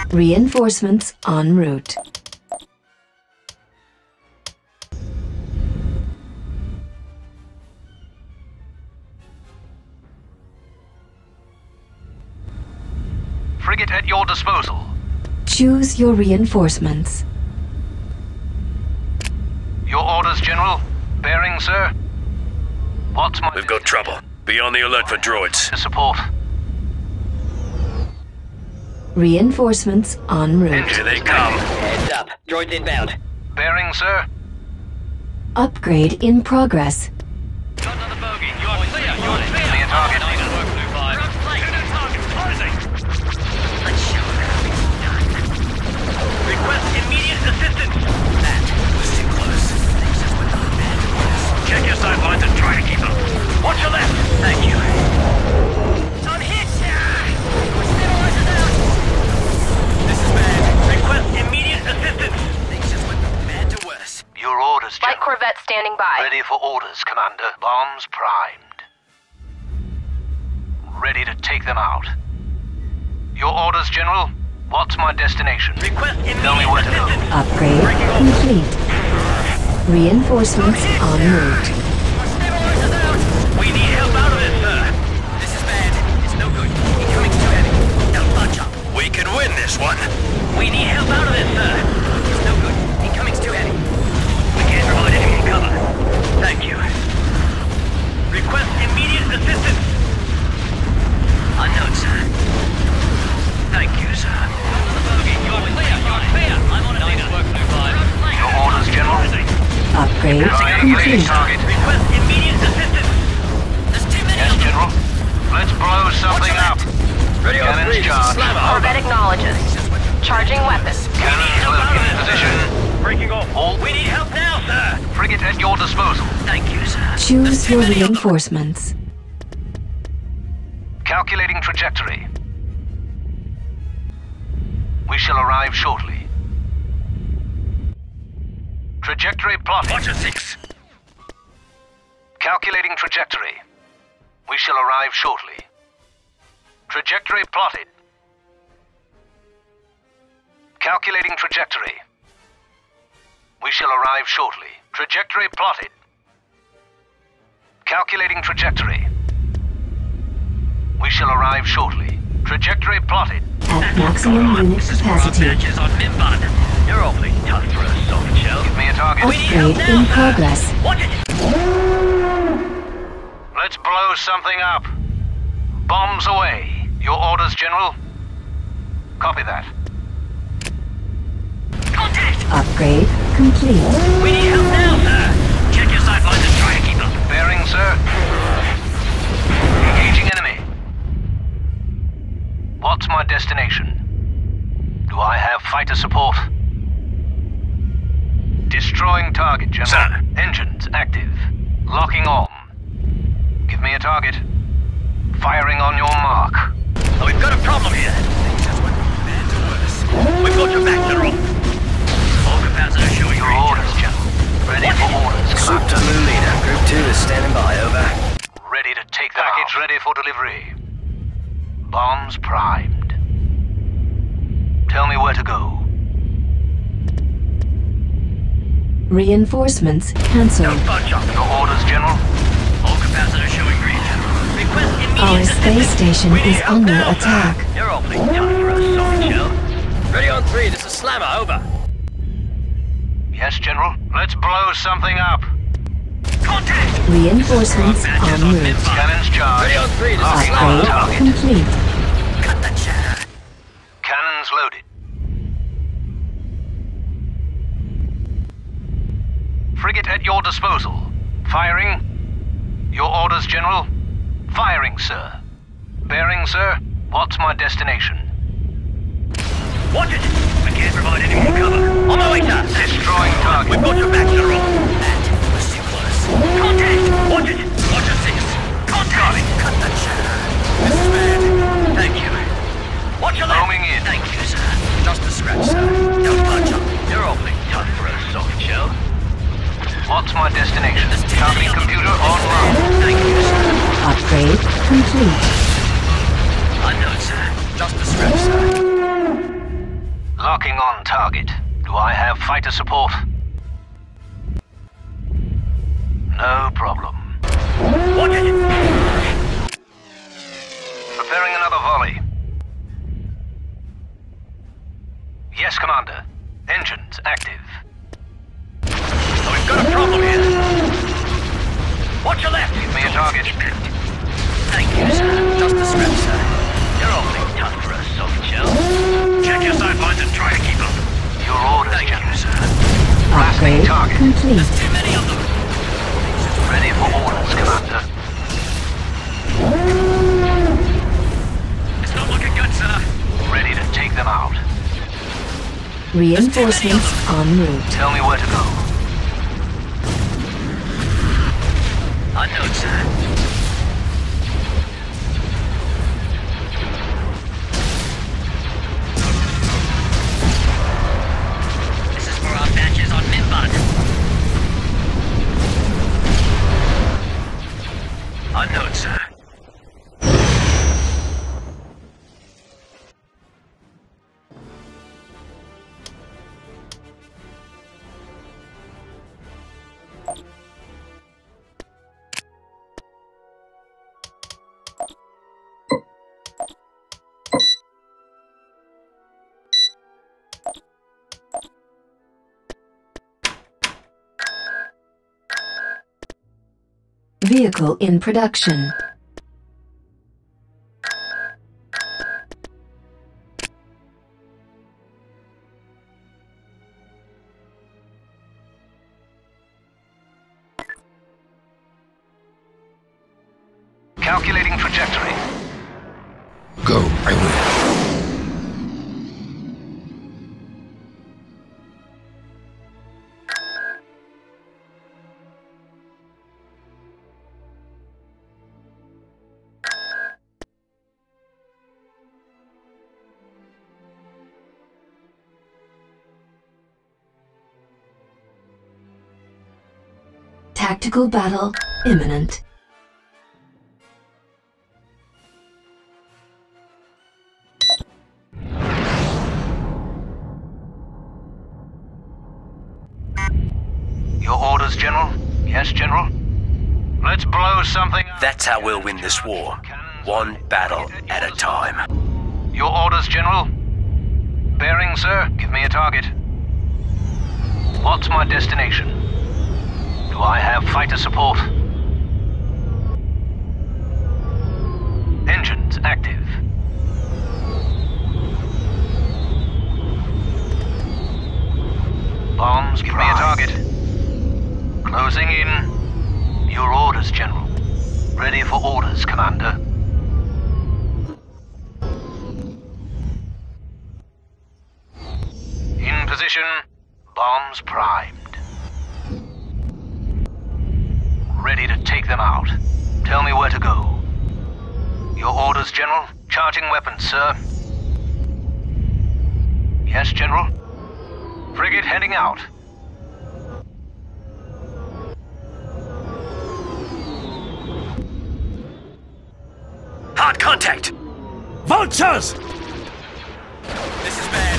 Reinforcements en route. Frigate at your disposal. Choose your reinforcements. Your orders, General. Bearing, sir. What's my... We've got trouble. Be on the alert for droids. Support. Reinforcements en route. Here they come. Heads up. Droids inbound. Bearing, sir. Upgrade in progress. Got another bogey. You're clear. You're clear. Give me a target. Let's show them how it's done. Request immediate assistance. That was too close. Things just went on bad. Check your sidelines and try to keep them. Watch your left. Thank you. On hit. Stabilizers out. This is bad. Request immediate assistance. Things just went from bad to worse. Your orders, Light General. Corvette standing by. Ready for orders, Commander. Bombs primed. Ready to take them out. Your orders, General. What's my destination? Request immediate Tell me where to go. Upgrade complete. Reinforcements en route. Stabilizers out. We need help out of this, sir. This is bad. It's no good. Incoming's too heavy. Don't bunch up. We can win this one. We need help out of this, sir. It's no good. Incoming's too heavy. We can't provide any cover. Thank you. Request immediate assistance. Unknown, sir. Thank you, sir. You're clear. You're clear. I'm on a network blue 5. Your orders, General. Upgrade complete. Target. Request immediate assistance. There's too many Yes, of them. General. Let's blow something up. Ready on Cannons 3. charged. Corvette acknowledges. Charging weapons. Cannons loaded in position. Breaking off. All. We need help now, sir. Frigate at your disposal. Thank you, sir. Choose your reinforcements. Calculating trajectory. We shall arrive shortly. Trajectory plotted. Watch a 6. Calculating trajectory. We shall arrive shortly. Trajectory plotted. Calculating trajectory. We shall arrive shortly. Trajectory plotted. Calculating trajectory. We shall arrive shortly. Trajectory plotted. At maximum unit capacity. Matches on Mimban. You're awfully tough for a soft shell. Give me a target. Upgrade in progress. Watch it. Let's blow something up. Bombs away. Your orders, General. Copy that. Contact! Upgrade complete. We need help now, sir. Check your sightlines and try to keep them. Bearing, sir. Engaging enemy. What's my destination? Do I have fighter support? Destroying target, General. Sir. Engines active. Locking on. Give me a target. Firing on your mark. Oh, we've got a problem here. Things just went from bad to worse. We've got your back, General. All capacitors showing your orders, General. Ready for orders, Soup to Commander. Moon Leader. Group 2 is standing by. Over. Ready to take the package ready for delivery. Bombs primed. Tell me where to go. Reinforcements cancelled. Bunch up. Your orders, General. All capacitors showing green. Request immediate Our space assistance. station We need is help under now, sir. attack. You're awfully tough for a soft shell. Ready on 3. This is Slammer. Over. Yes, General. Let's blow something up. Contact! Reinforcements en route. Cannons charged. Ready on 3. This is Locking on Slammer. Upgrade target. complete. Cut the chatter. Cannons loaded. Frigate at your disposal. Firing. Your orders, General. Firing, sir. Bearing, sir. What's my destination? Watch it! We can't provide any more cover. On my way, sir. Destroying target. We've got your back, General. That was too close. Contact! Watch it! Watch a 6. Contact! Cut the chatter. This is bad. Thank you. Watch your left. Roaming in. Thank you, sir. Just a scratch, sir. Don't bunch up. You're awfully tough for a soft shell. What's my destination? Targeting computer online. Thank you, sir. Upgrade complete. Unknown, sir. Just a scratch, sir. Locking on target. Do I have fighter support? No problem. Watch it! Preparing another volley. Yes, Commander. Engines active. Oh, we've got a problem here. Watch your left! Give me a target. Thank you, sir. Just the script, sir. You're awfully tough for a soft shell. Check your sidelines and try to keep them. Your orders, Thank you, General. sir. Blasting Upgrade target. complete. There's too many of them. Ready for orders, Commander. It's not looking good, sir. Ready to take them out. Reinforcements en route. Tell me where to go. Unknown, sir. This is for our batches on Minbot. Unknown, sir. Vehicle in production. Calculating trajectory. Go, I will. Tactical battle imminent. Your orders, General? Yes, General? Let's blow something up. That's how we'll win this war. One battle at a time. Your orders, General? Bearing, sir. Give me a target. What's my destination? Do I have fighter support? Engines active. Bombs, give me a target. Closing in. Your orders, General. Ready for orders, Commander. In position. Bombs primed. Ready to take them out. Tell me where to go. Your orders, General? Charging weapons, sir. Yes, General? Frigate heading out. Hard contact! Vultures! This is bad.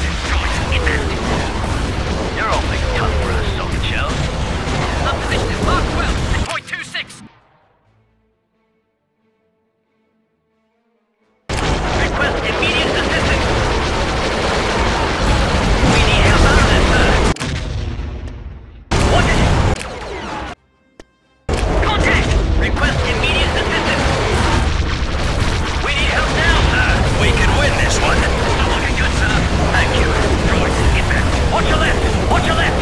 You're awfully tough for a soft shell. Our position is Mark 12 at point 26. Request immediate assistance. We need help out of this, sir. What is it? Contact! Request immediate assistance. We need help now, sir. We can win this one. It's not looking good, sir. Thank you. Droids, get back. Watch your left. Watch your left.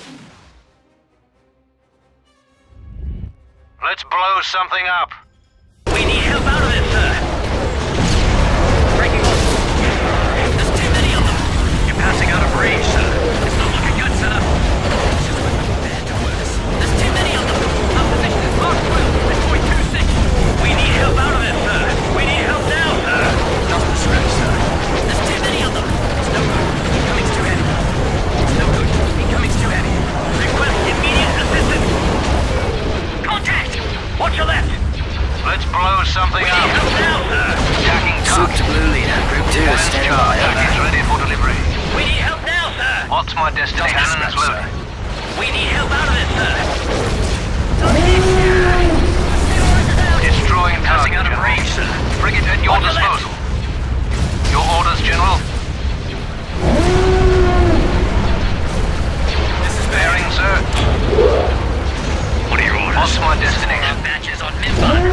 Let's blow something up. We need help out of this, sir. Breaking off. There's too many of them. You're passing out of range, sir. It's not looking good, sir. This is when we're bad to worse. There's too many of them. Our position is Mark 12 at point 26. We need help out of this, sir. We need help now, sir. Just the script, sir. There's too many of them. It's no good. Incoming's too heavy. It's no good. Incoming's too heavy. Request immediate assistance. Contact! Watch your left! Let's blow something up. Attacking Soup target. to blue leader. Group 2 is standing by. Package Over. ready for delivery. We need help now, sir. What's my destination? Cannons Scratch, loaded. sir. We need help out of it, sir. Destroying Passing target, out of General. range, sir. Frigate at your On the left. disposal. Your orders, General. This is Bearing, sir. What are your orders? What's my destination? Batches on Mimbun.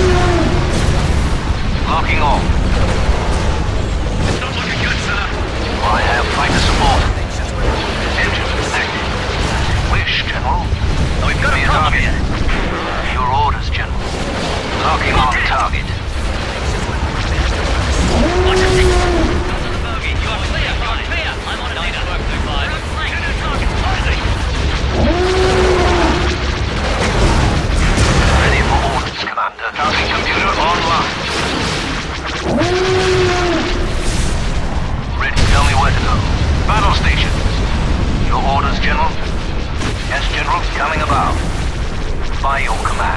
Locking on. It's not looking good, sir. I have fighter support. Engines active. Wish, General. We've got a Be a problem target. here. Your orders, General. Locking on target. Watch it, six. Bogey, you are clear. You are clear. I'm on a leader. Work 2-5. Good flank. Target closing. Ready for orders, Commander. Target computer online. Ready, tell me where to go. Battle stations. Your orders, General? Yes, General, coming about. By your command.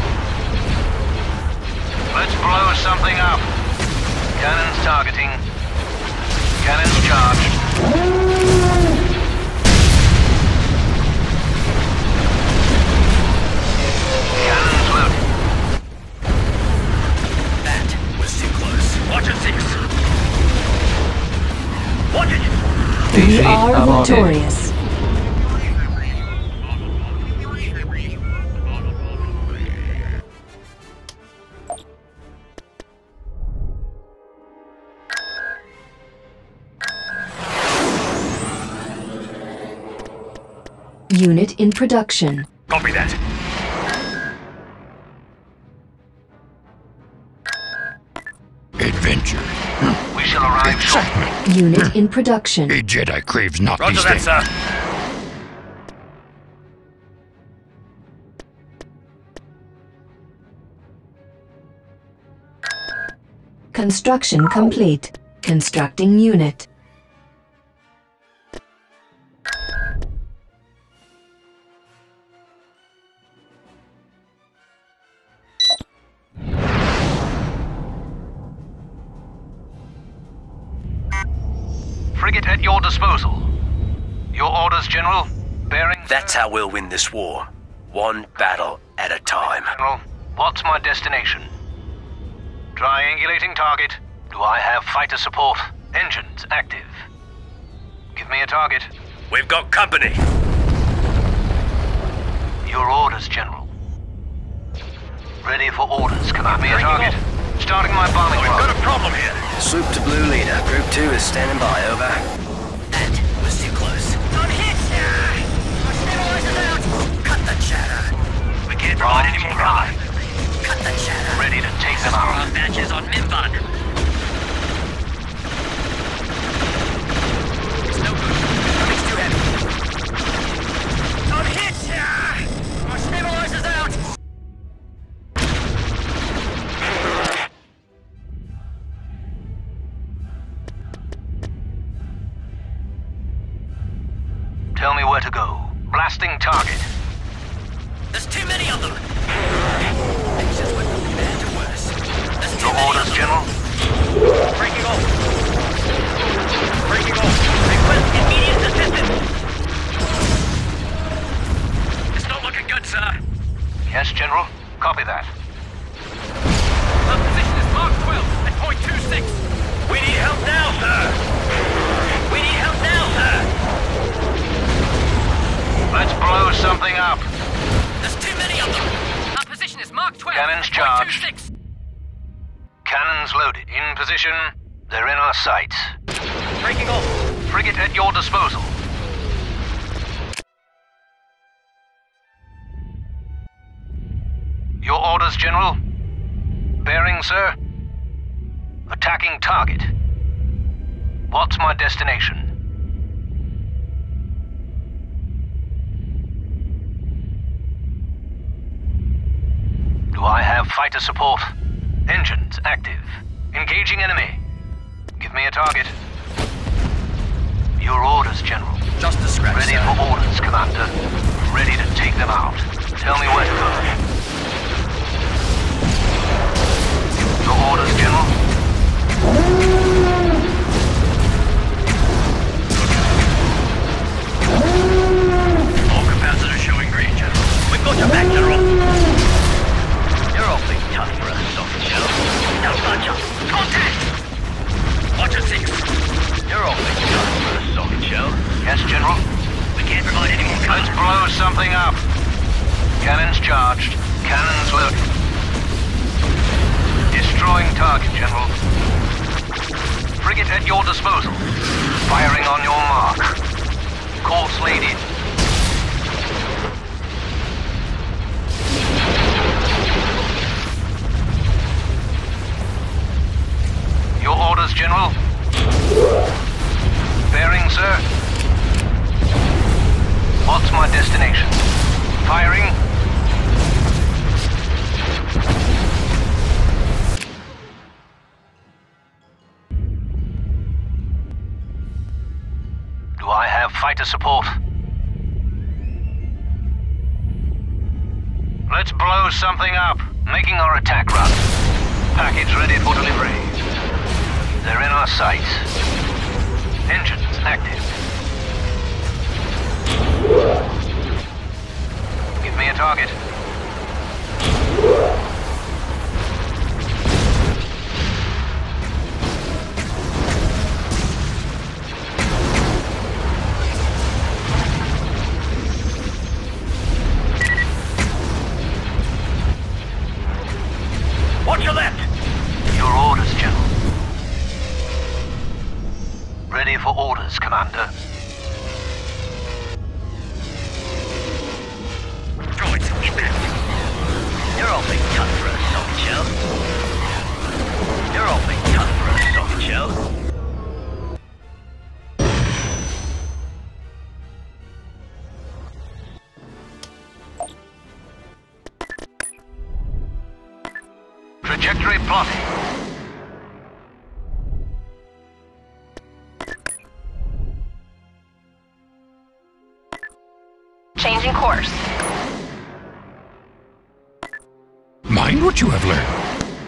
Let's blow something up. Cannons targeting. Cannons charged. Cannons loaded. That was too close. Watch it, six. Watch it. We are victorious. Unit in production. Copy that. Adventure. We shall arrive shortly. Excitement. Unit in production. A Jedi craves not Roger these that, things. sir. Construction complete. Constructing unit. Frigate at your disposal. Your orders, General? Bearing... That's how we'll win this war. One battle at a time. General, what's my destination? Triangulating target. Do I have fighter support? Engines active. Give me a target. We've got company. Your orders, General. Ready for orders. Command me a target. Starting my bombing We've run. got a problem here. Soup to blue leader. Group 2 is standing by. Over. That was too close. On hit! Our stabilizer's out! Cut the chatter. We can't provide any more cover. Cut the chatter. Ready to take them out. Our batches on Mimbun. It's no good. It's too heavy. On hit! Our stabilizer's out! Tell me where to go. Blasting target. There's too many of them! Things just went from bad to worse. There's too Your many orders, of them. General? Breaking off! Breaking off! Request immediate assistance! It's not looking good, sir. Yes, General. Copy that. Our position is Mark 12 at point 26. We need help now, sir! We need help now, sir! Let's blow something up. There's too many of them! Our position is Mark 12 Cannons at point charged. 26. Cannons loaded. In position. They're in our sights. Breaking off! Frigate at your disposal. Your orders, General? Bearing, sir? Attacking target. What's my destination? Do I have fighter support? Engines active. Engaging enemy. Give me a target. Your orders, General. Just a scratch, Ready sir. for orders, Commander. Ready to take them out. Tell me where to go. General. Frigate at your disposal. Firing on your mark. Course laid in. Your orders, General. Bearing, sir. What's my destination? Firing. Do I have fighter support? Let's blow something up, making our attack run. Package ready for delivery. They're in our sights. Engines active. Give me a target. Watch your left! Your orders, General. Ready for orders, Commander. Droids, impact! You're awfully tough for a soft shell. You're awfully tough for a soft shell. Trajectory plotting. Changing course. Mind what you have learned.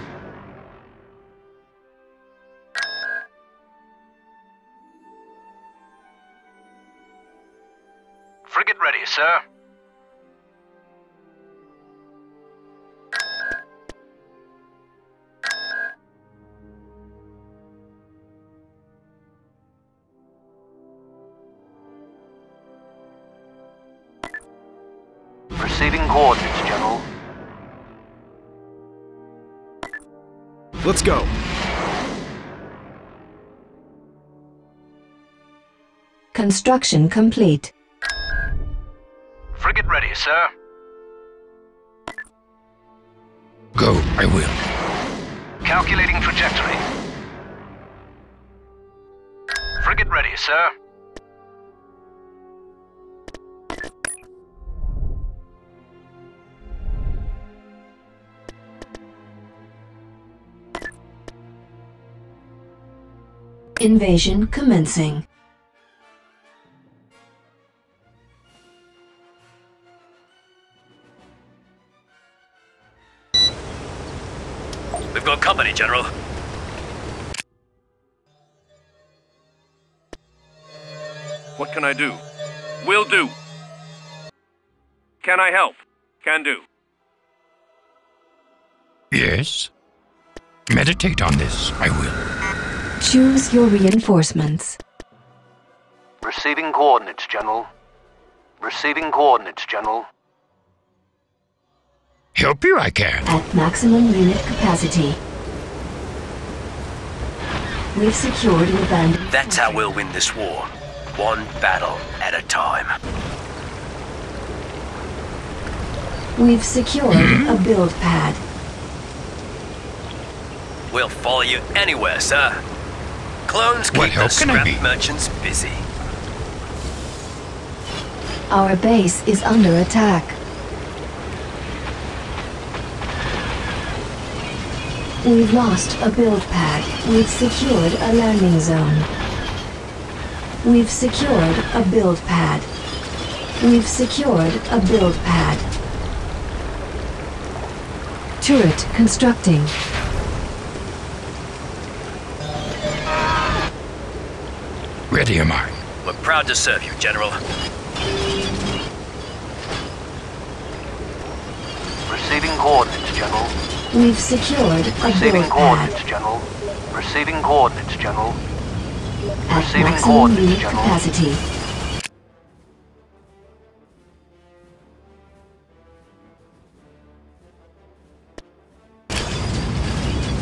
Frigate ready, sir. Receiving coordinates, General. Let's go. Construction complete. Frigate ready, sir. Go, I will. Calculating trajectory. Frigate ready, sir. Invasion commencing. We've got company, General. What can I do? Will do. Can I help? Can do. Yes? Meditate on this, I will. Choose your reinforcements. Receiving coordinates, General. Receiving coordinates, General. Help you I can. At maximum unit capacity. We've secured an abandoned... That's how we'll win this war. One battle at a time. We've secured a build pad. We'll follow you anywhere, sir. Clones What keep the help can I scrap be? merchants busy. Our base is under attack. We've lost a build pad. We've secured a landing zone. We've secured a build pad. We've secured a build pad. Turret constructing. Ready am I. We're proud to serve you, General. Receiving coordinates, General. We've secured a Receiving build coordinates, pad. General. Receiving coordinates, General. At Receiving maximum coordinates, unit General. capacity.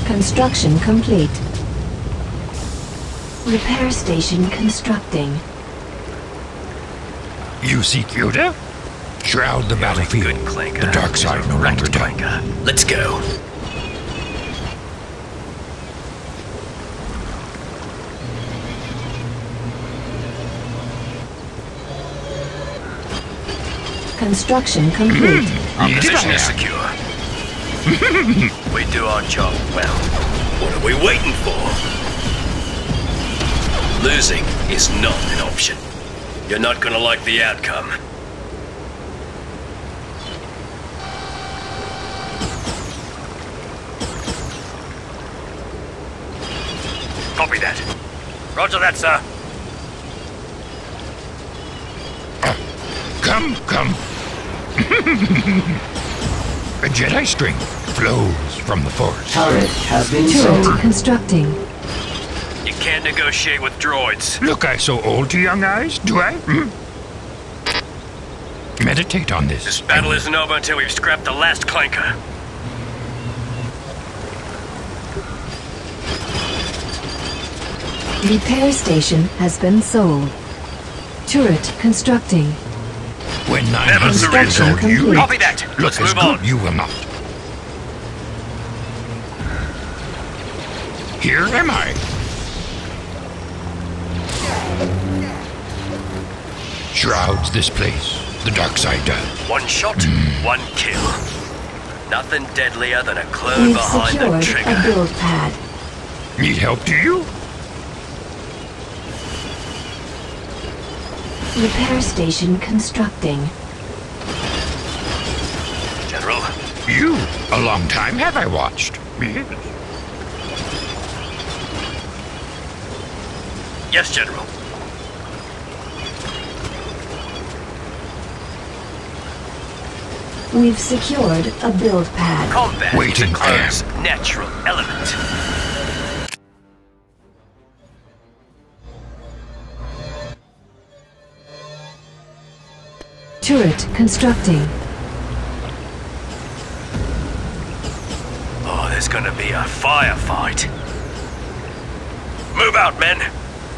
Construction complete. Repair station constructing. You seek Yoda? Shroud the battlefield. Good clanker. The dark side no longer does. Clanker. Let's go. Construction complete. Our Needed position I is am. secure. We do our job well. What are we waiting for? Losing is not an option. You're not gonna like the outcome. Copy that. Roger that, sir. Come. A Jedi strength flows from the Force. Turret has been Turret sold. constructing. You can't negotiate with droids. Look, I so old to young eyes, do I? Meditate on this. This battle isn't over until we've scrapped the last clanker. Repair station has been sold. Turret constructing. When I'm Never unstoppable, surrender. you Copy that. look Let's as move good, on. you will not. Here am I. Shrouds this place. The dark side does. One shot, one kill. Nothing deadlier than a clone We've behind the secured a trigger. build pad. Need help, do you? Repair station constructing. General, You. A long time have I watched. Yes. yes, General. We've secured a build pad. Combat is a Waiting, clone's natural element. Turret constructing. Oh, there's gonna be a firefight. Move out, men.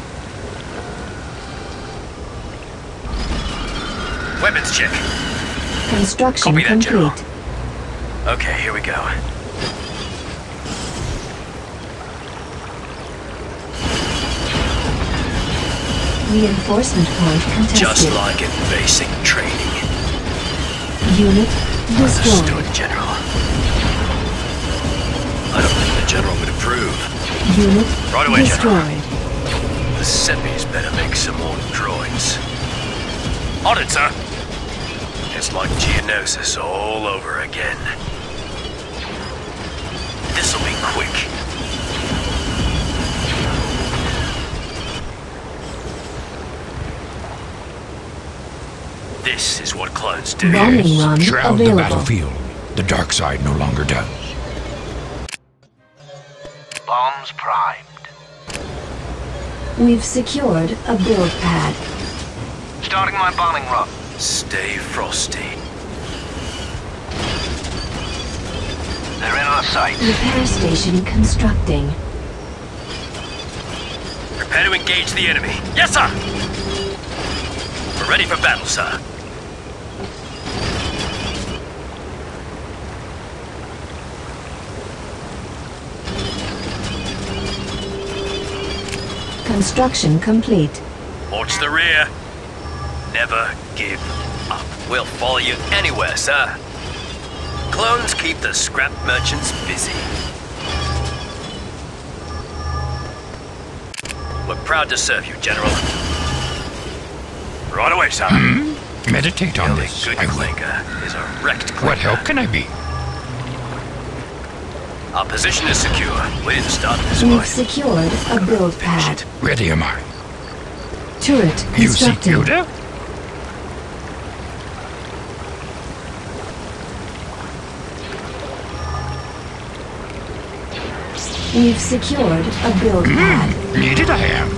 Weapons check. Construction Copy that, General. complete. Okay, here we go. Reinforcement point contested. Just like in basic training. Unit destroyed. Understood, General. I don't think the General would approve. Unit Right away, destroyed. The Seppies better make some more droids. On it, sir. It's like Geonosis all over again. This'll be quick. This is what clones do. Bombing run Shroud the available. battlefield. The dark side no longer does. Bombs primed. We've secured a build pad. Starting my bombing run. Stay frosty. They're in our sight. Repair station constructing. Prepare to engage the enemy. Yes, sir! We're ready for battle, sir. Construction complete. Watch the rear. Never give up. We'll follow you anywhere, sir. Clones keep the scrap merchants busy. We're proud to serve you, General. Right away, sir. Meditate The on only this. good I will. clanker is a wrecked clanker. What help can I be? Our position is secure. We didn't start this We've fight. secured a build Finish pad. it. Ready am I. Turret You seek constructing. Yoda? We've secured a build pad. Needed I am.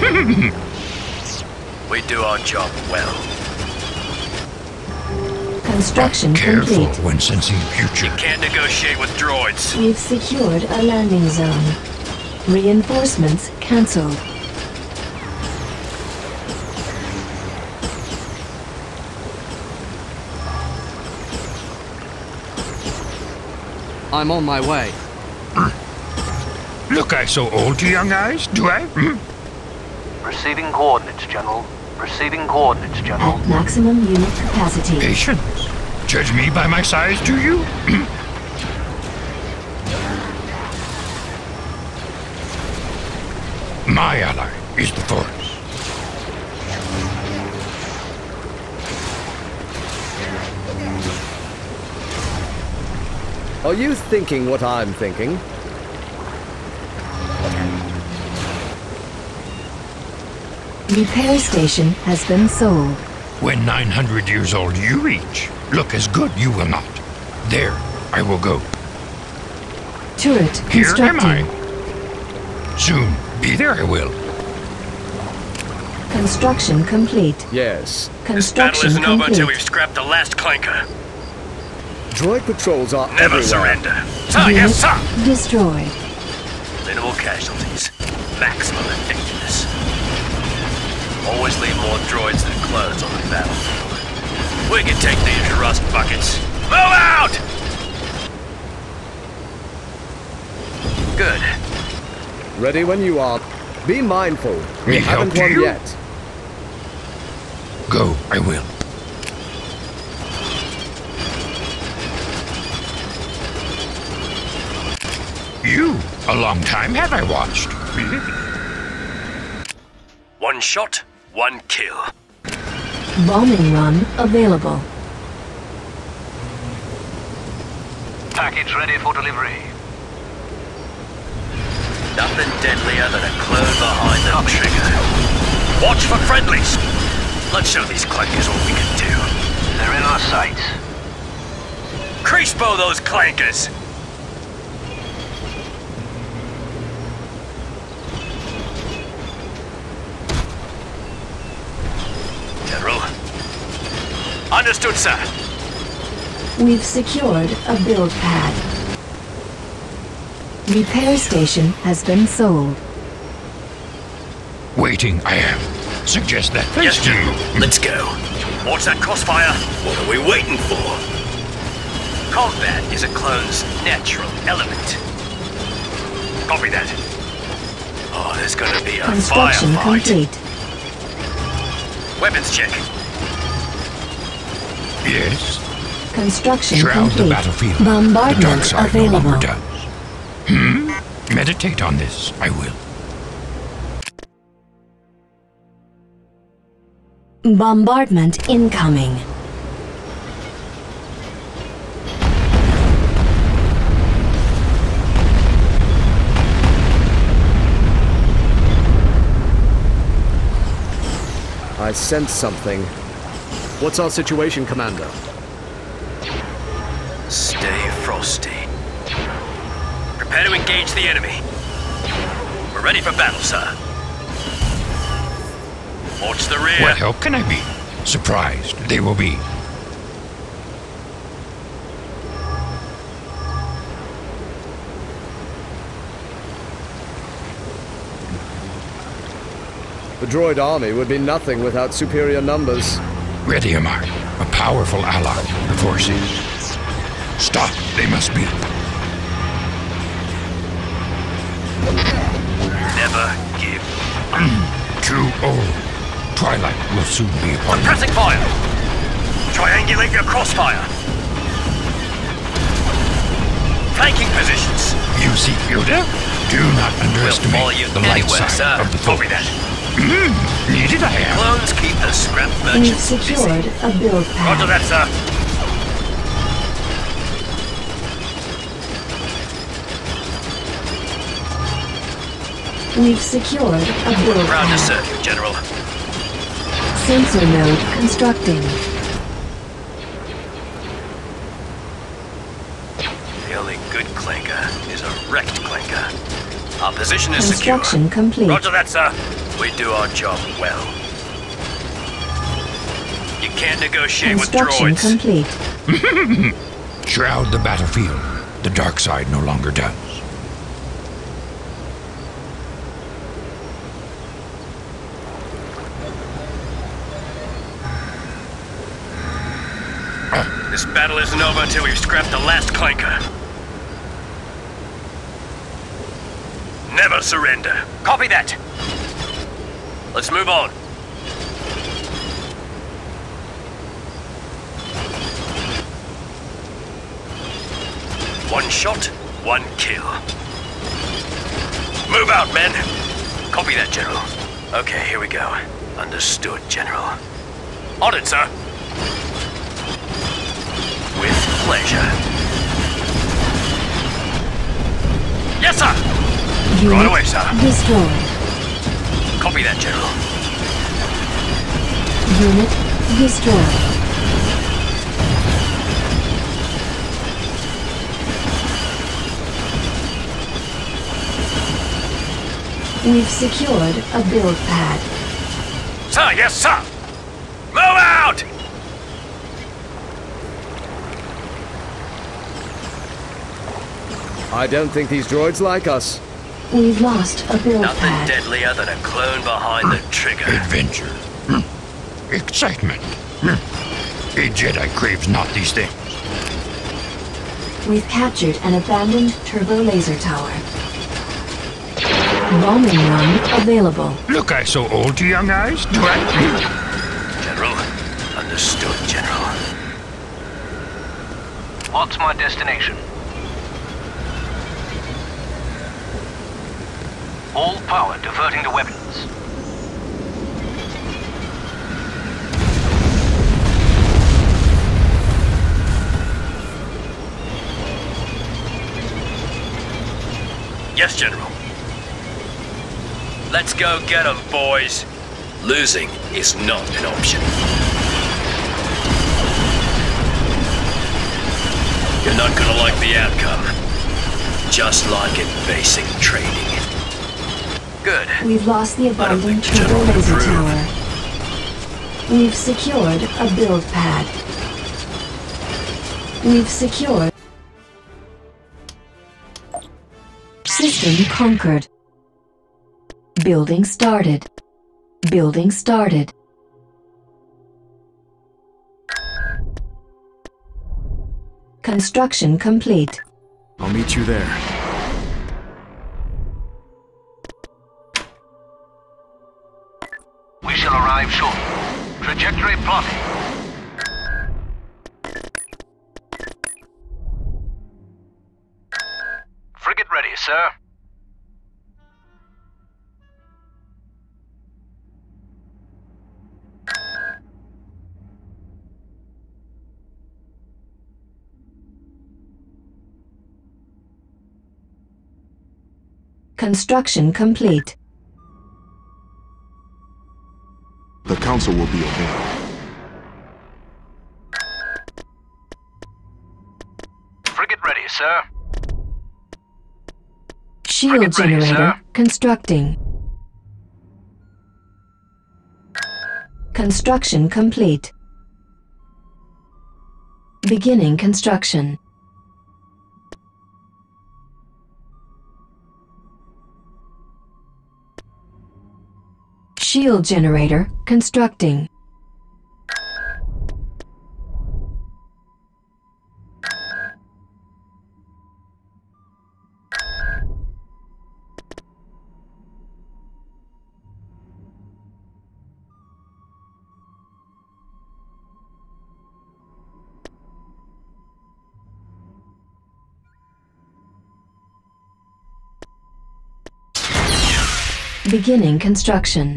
We do our job well. Construction Careful complete. when sensing future. Can't negotiate with droids. We've secured a landing zone. Reinforcements cancelled. I'm on my way. Look I so old to young eyes, do I? Receiving coordinates, General. Receiving coordinates, General. At maximum unit capacity. Patience. Judge me by my size, do you? My ally is the Force. Are you thinking what I'm thinking? Repair station has been sold. When 900 years old you reach, look as good you will not. There, I will go. Turret Here am constructing. I. Soon, be there I will. Construction complete. Yes. This battle Construction isn't over until complete. we've scrapped the last clanker. Droid patrols are Never everywhere. surrender. Sir, yes, sir! Destroyed. Minimal casualties. Maximum effectiveness. Always leave more droids than clones on the battlefield. We can take these rust buckets. Move out! Good. Ready when you are. Be mindful. We Need help, haven't do won you? yet. Go, I will. You, a long time have I watched. One shot, one kill. Bombing run available. Package ready for delivery. Nothing deadlier than a clone behind the trigger. Watch for friendlies. Let's show these clankers what we can do. They're in our sights. Crease-bow those clankers! General. Understood, sir. We've secured a build pad. Repair station has been sold. Waiting I am. Suggest that place Yes, to General. you. Let's go. Watch that crossfire. What are we waiting for? Combat is a clone's natural element. Copy that. Oh, there's gonna be a Construction firefight. complete. Weapons check. Yes. Construction Shroud complete. the battlefield. The Bombardment dark side no available. longer does. Meditate on this, I will. Bombardment incoming. I sense something. What's our situation, Commander? Stay frosty. Prepare to engage the enemy. We're ready for battle, sir. Watch the rear. What help can I be? Surprised they will be. The droid army would be nothing without superior numbers. Ready am I. A powerful ally, the Force is. Stop, they must be. Never give. Too old. Twilight will soon be upon you. Suppressing fire. Triangulate your crossfire. Flanking positions. You seek Yoda? Do not We'll follow underestimate you the light anywhere, side sir. of the Force. Copy that. Needed I am. Clones keep the scrap We've merchants secured busy. a build Roger pad. that, sir. We've secured a build Proud to pad. serve you, General. Sensor node constructing. The only good clanker is a wrecked clanker. Our position is secure. Construction complete. Roger that, sir. We do our job well. You Can't negotiate with Construction droids. complete. Shroud the battlefield. The dark side no longer does. This battle isn't over until we've scrapped the last clanker. Never surrender. Copy that. Let's move on. One shot, one kill. Move out, men. Copy that, General. Okay, here we go. Understood, General. On it, sir. With pleasure. Yes, sir! Unit Right away, sir. destroyed. Copy that, General. Unit destroyed. We've secured a build pad. Sir, yes, sir! Move out! I don't think these droids like us. We've lost a build Nothing pad. deadlier than a clone behind the trigger. Adventure. Excitement. A Jedi craves not these things. We've captured an abandoned turbo laser tower. Bombing run available. Look, I so old to young eyes? Do I? General. Understood, General. What's my destination? All power diverting to weapons. Yes, General. Let's go get 'em, boys. Losing is not an option. You're not gonna like the outcome. Just like in basic training. Good. We've lost the I don't abandoned think the turbo General can laser approve. tower. We've secured a build pad. We've secured. System conquered. Building started. Building started. Construction complete. I'll meet you there. We shall arrive shortly. Trajectory plotted. Frigate ready, sir. Construction complete. The Council will be obeyed. Frigate ready, sir. Shield Frigate ready, generator sir. constructing. Construction complete. Beginning construction. Shield generator constructing. Beginning construction.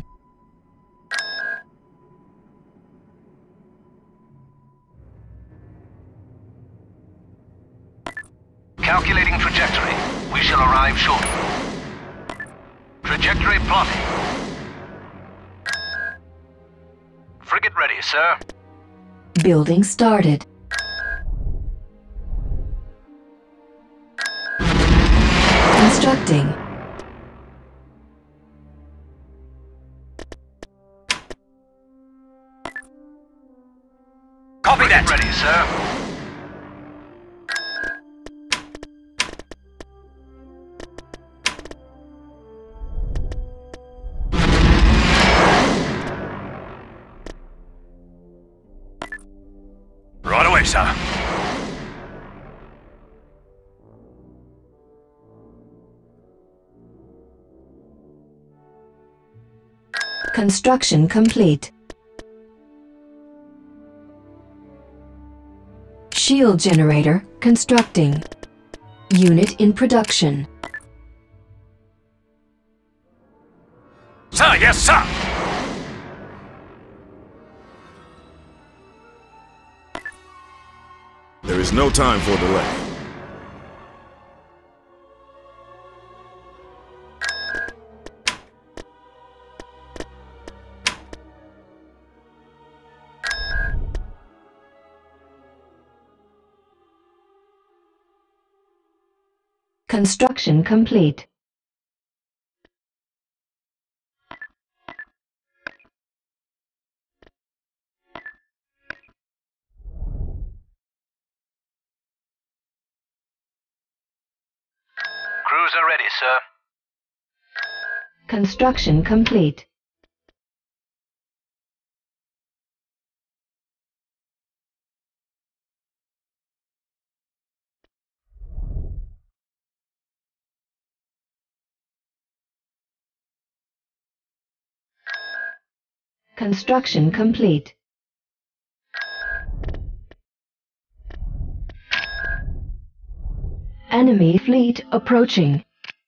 Calculating trajectory. We shall arrive shortly. Trajectory plotted. Frigate ready, sir. Building started. Constructing. sir. Right away, sir. Construction complete. Shield generator constructing. Unit in production. Sir, yes, sir! There is no time for delay. Construction complete. Cruiser ready, sir. Construction complete. Construction complete. Enemy fleet approaching.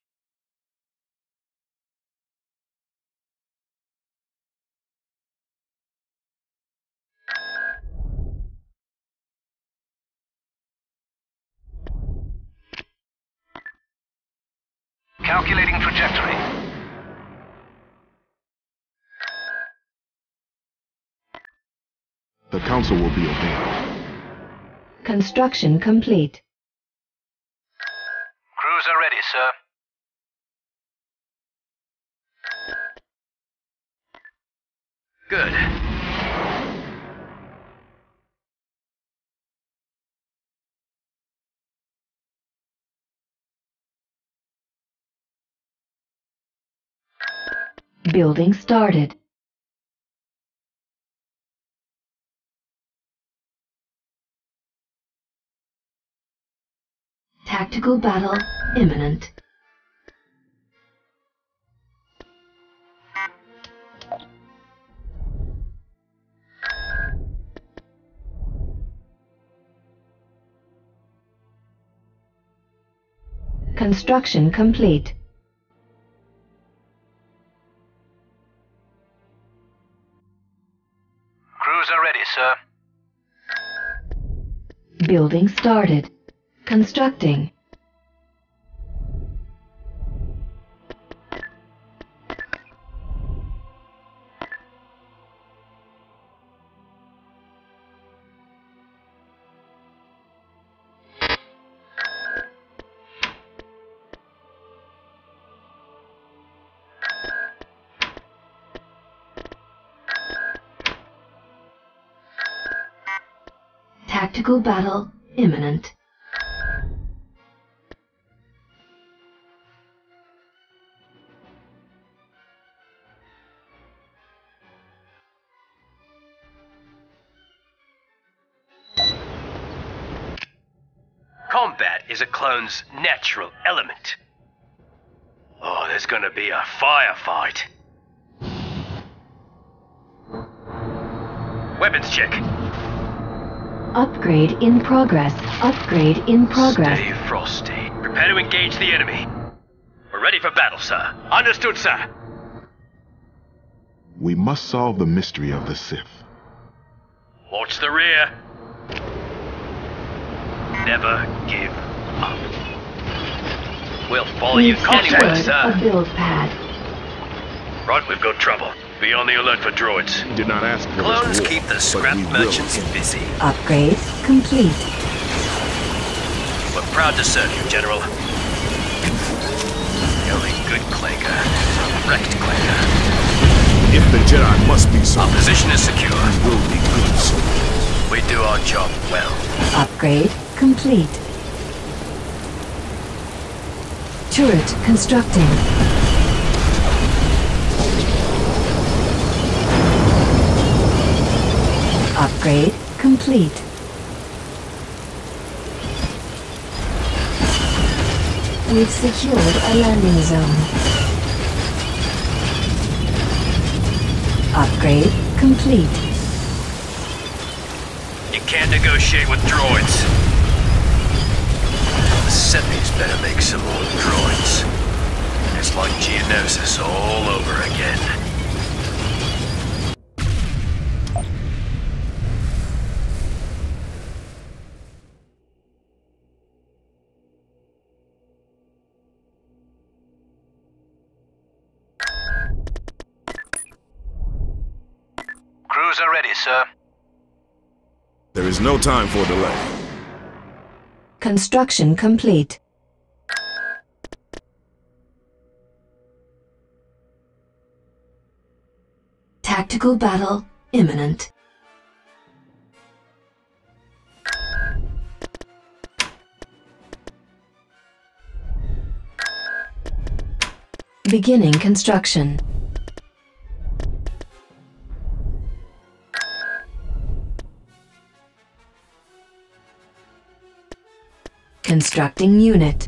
Calculating trajectory. The Council will be obeyed. Construction complete. Cruiser ready, sir. Good. Building started. Tactical battle imminent. Construction complete. Cruiser ready, sir. Building started. Constructing. Tactical battle imminent. Combat is a clone's natural element. Oh, there's gonna be a firefight. Weapons check. Upgrade in progress. Upgrade in progress. Stay frosty. Prepare to engage the enemy. We're ready for battle, sir. Understood, sir. We must solve the mystery of the Sith. Watch the rear. Never give up. We'll follow you anywhere, Secured a sir. build pad. Right, we've got trouble. Be on the alert for droids. We did not ask for Clones this war, keep the but scrap we will merchants again. busy. Upgrade complete. We're proud to serve you, General. The only good Clanker is a wrecked Clanker. If the Jedi must be so, Our position is secure. we will be good soldiers. We we do our job well. Upgrade complete. Turret constructing. Upgrade complete. We've secured a landing zone. Upgrade complete. You can't negotiate with droids. The Seppies better make some more droids. It's like Geonosis all over again. Crews are ready, sir. There is no time for delay. Construction complete. Tactical battle imminent. Beginning construction. Constructing unit.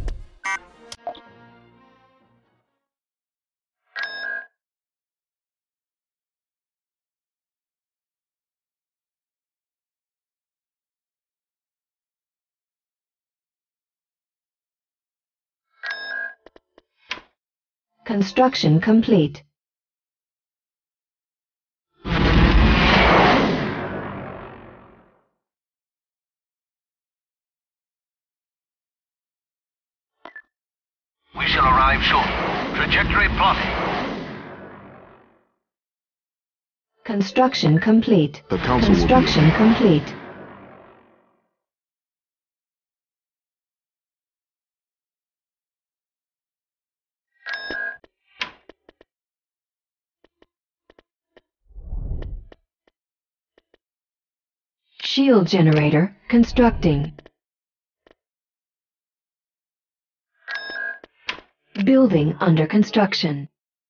Construction complete. We shall arrive shortly. Trajectory plotted. Construction complete. The council will be Construction complete. Shield generator constructing. Building under construction.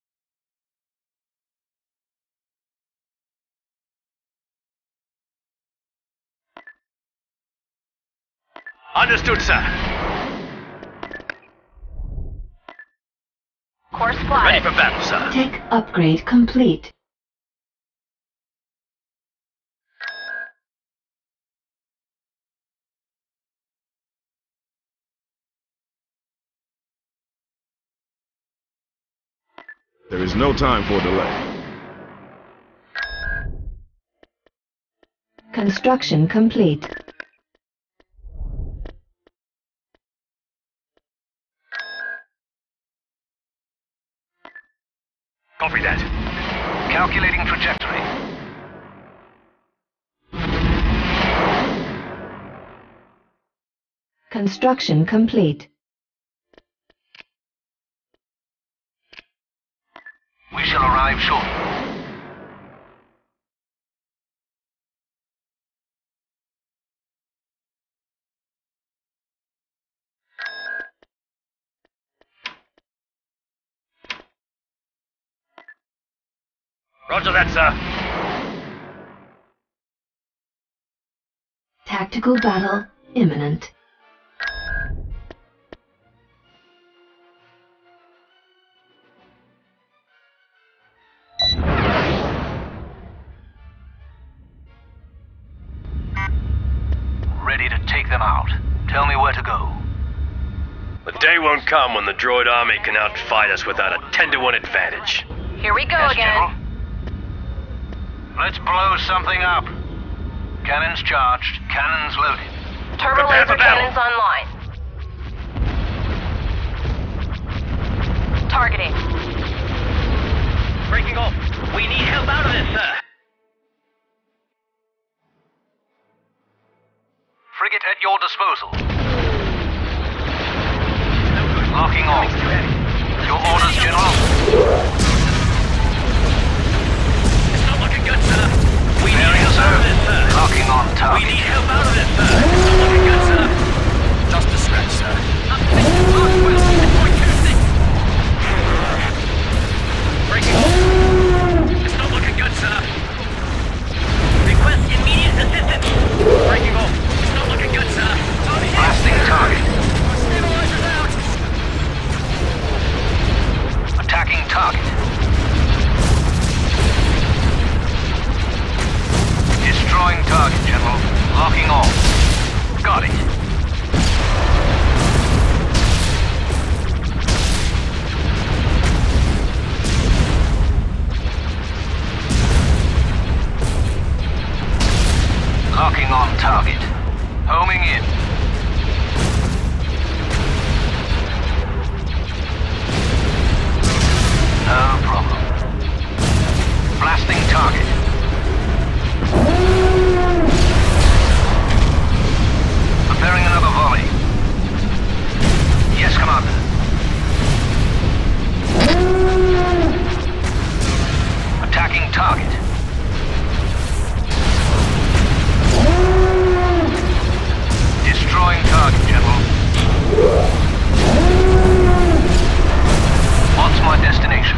Understood, sir. Course Ready plotted. for battle, sir. Tech upgrade complete. There is no time for delay. Construction complete. Copy that. Calculating trajectory. Construction complete. We shall arrive shortly. Roger that, sir. Tactical battle imminent. Ready to take them out. Tell me where to go. The day won't come when the droid army can outfight us without a 10-to-1 advantage. Here we go Yes, again. General. Let's blow something up. Cannons charged. Cannons loaded. Turbo Prepare laser for battle. cannons online. Targeting. Breaking off. We need help out of this, sir. Frigate at your disposal. Locking on. Your orders, General. It's not looking good, sir. We need Bearing, help out of sir. this. sir. Locking on We target. need help out of it, sir. It's not looking good, sir. Just a scratch, sir. Breaking off. It's not looking good, sir. Request immediate assistance. Breaking off. It's not looking good, sir. Blasting target. Stabilizers out. Attacking target. Destroying target, General. Locking all. Got it. Locking on target. Homing in. No problem. Blasting target. Preparing another volley. Yes, Commander. Attacking target. Destroying target, General. What's my destination?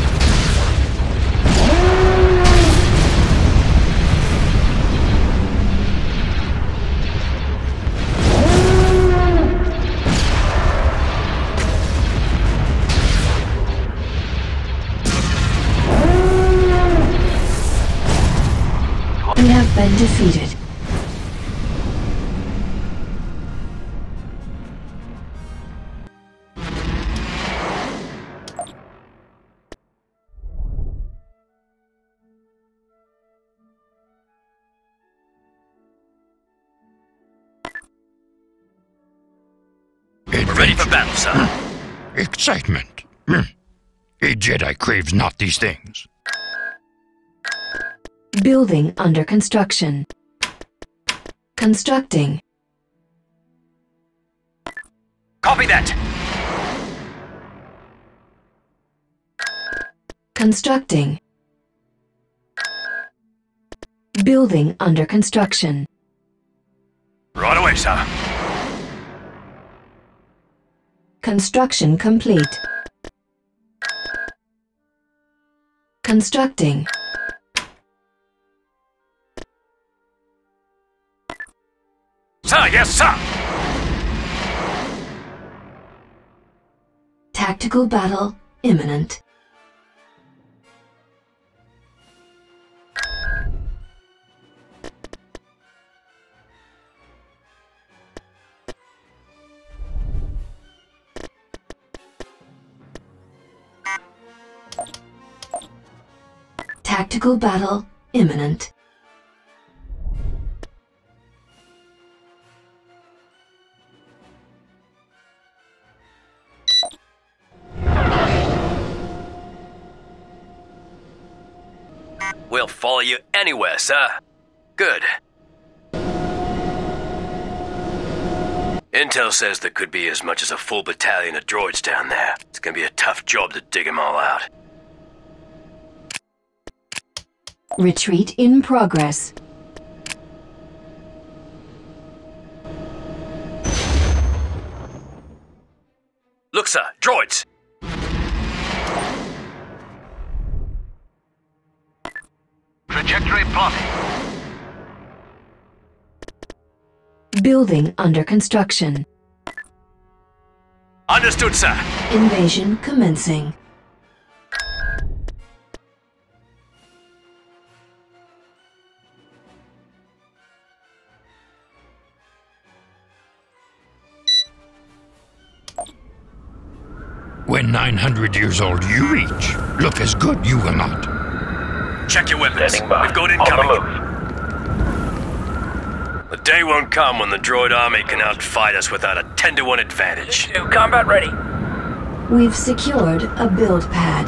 We have been defeated. We're ready for battle, sir. Excitement. A Jedi craves not these things. Building under construction. Constructing. Copy that. Constructing. Building under construction. Right away, sir. Construction complete. Constructing. Sir, yes, sir. Tactical battle imminent. Tactical battle imminent. We'll follow you anywhere, sir. Good. Intel says there could be as much as a full battalion of droids down there. It's gonna be a tough job to dig them all out. Retreat in progress. Look, sir, droids! Trajectory plotted. Building under construction. Understood, sir. Invasion commencing. When 900 years old you reach, look as good you will not. Check your weapons. Standing by. We've got On incoming. the The day won't come when the droid army can outfight us without a 10-to-1 advantage. Combat ready. We've secured a build pad.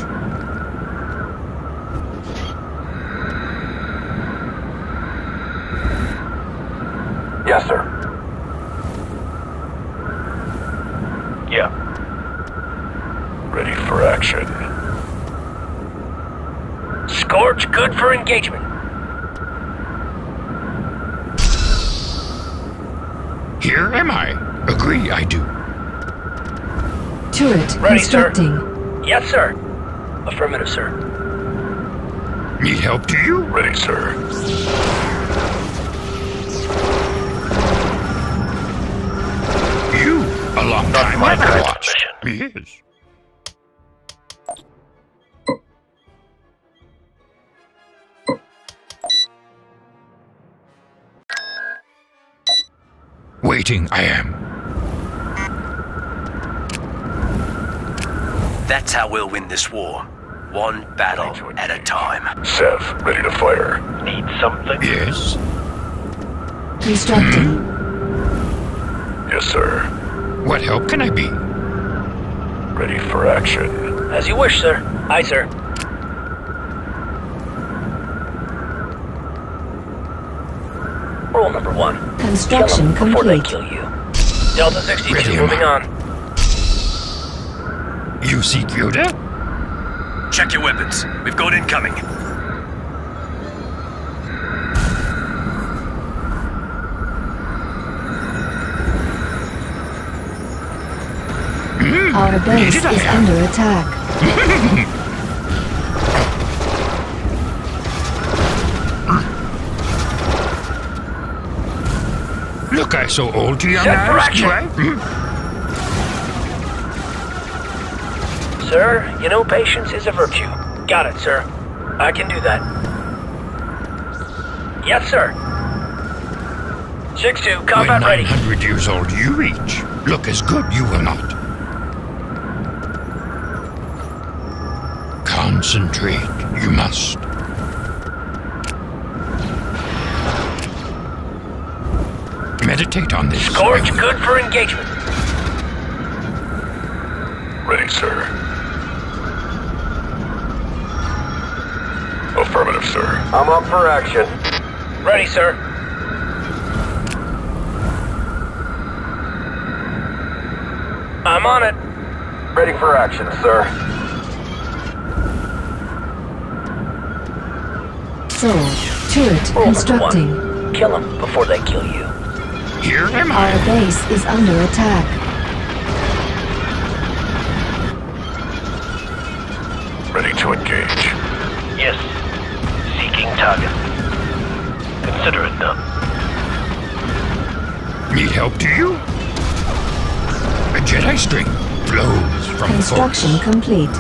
Yes, sir. Yeah. Ready for action. Scorch good for engagement. Here am I. Agree, I do. Turret Ready, sir. constructing. Yes, sir. Affirmative, sir. Need help, do you? Ready, sir. You, a long time my have I kind of watched. Yes. Waiting, I am. That's how we'll win this war. One battle at a time. Sev, ready to fire. Need something? Yes. Constructing. Yes, sir. What help can I be? Ready for action. As you wish, sir. Aye, sir. Rule number 1. Construction Kill 'em before they complete. kill you. Delta 62 Ready, moving Emma. on. You seek Yoda? Check your weapons. We've got incoming. Our base Needed I is have. under attack. Look, I so old to young Set for eyes, action. do I? Sir, you know patience is a virtue. Got it, sir. I can do that. Yes, sir. 6-2, When combat ready. 900 years old you reach, look as good you will not. Concentrate, you must. Meditate on this. Scorch good for engagement. Ready, sir. Affirmative, sir. I'm up for action. Ready, sir. I'm on it. Ready for action, sir. Sold. Turret Rule number constructing. 1. Kill them before they kill you. Here am Our I. base is under attack. Ready to engage. Yes. Seeking target. Consider it done. Need help, do you? A Jedi string flows from the Construction Force. complete.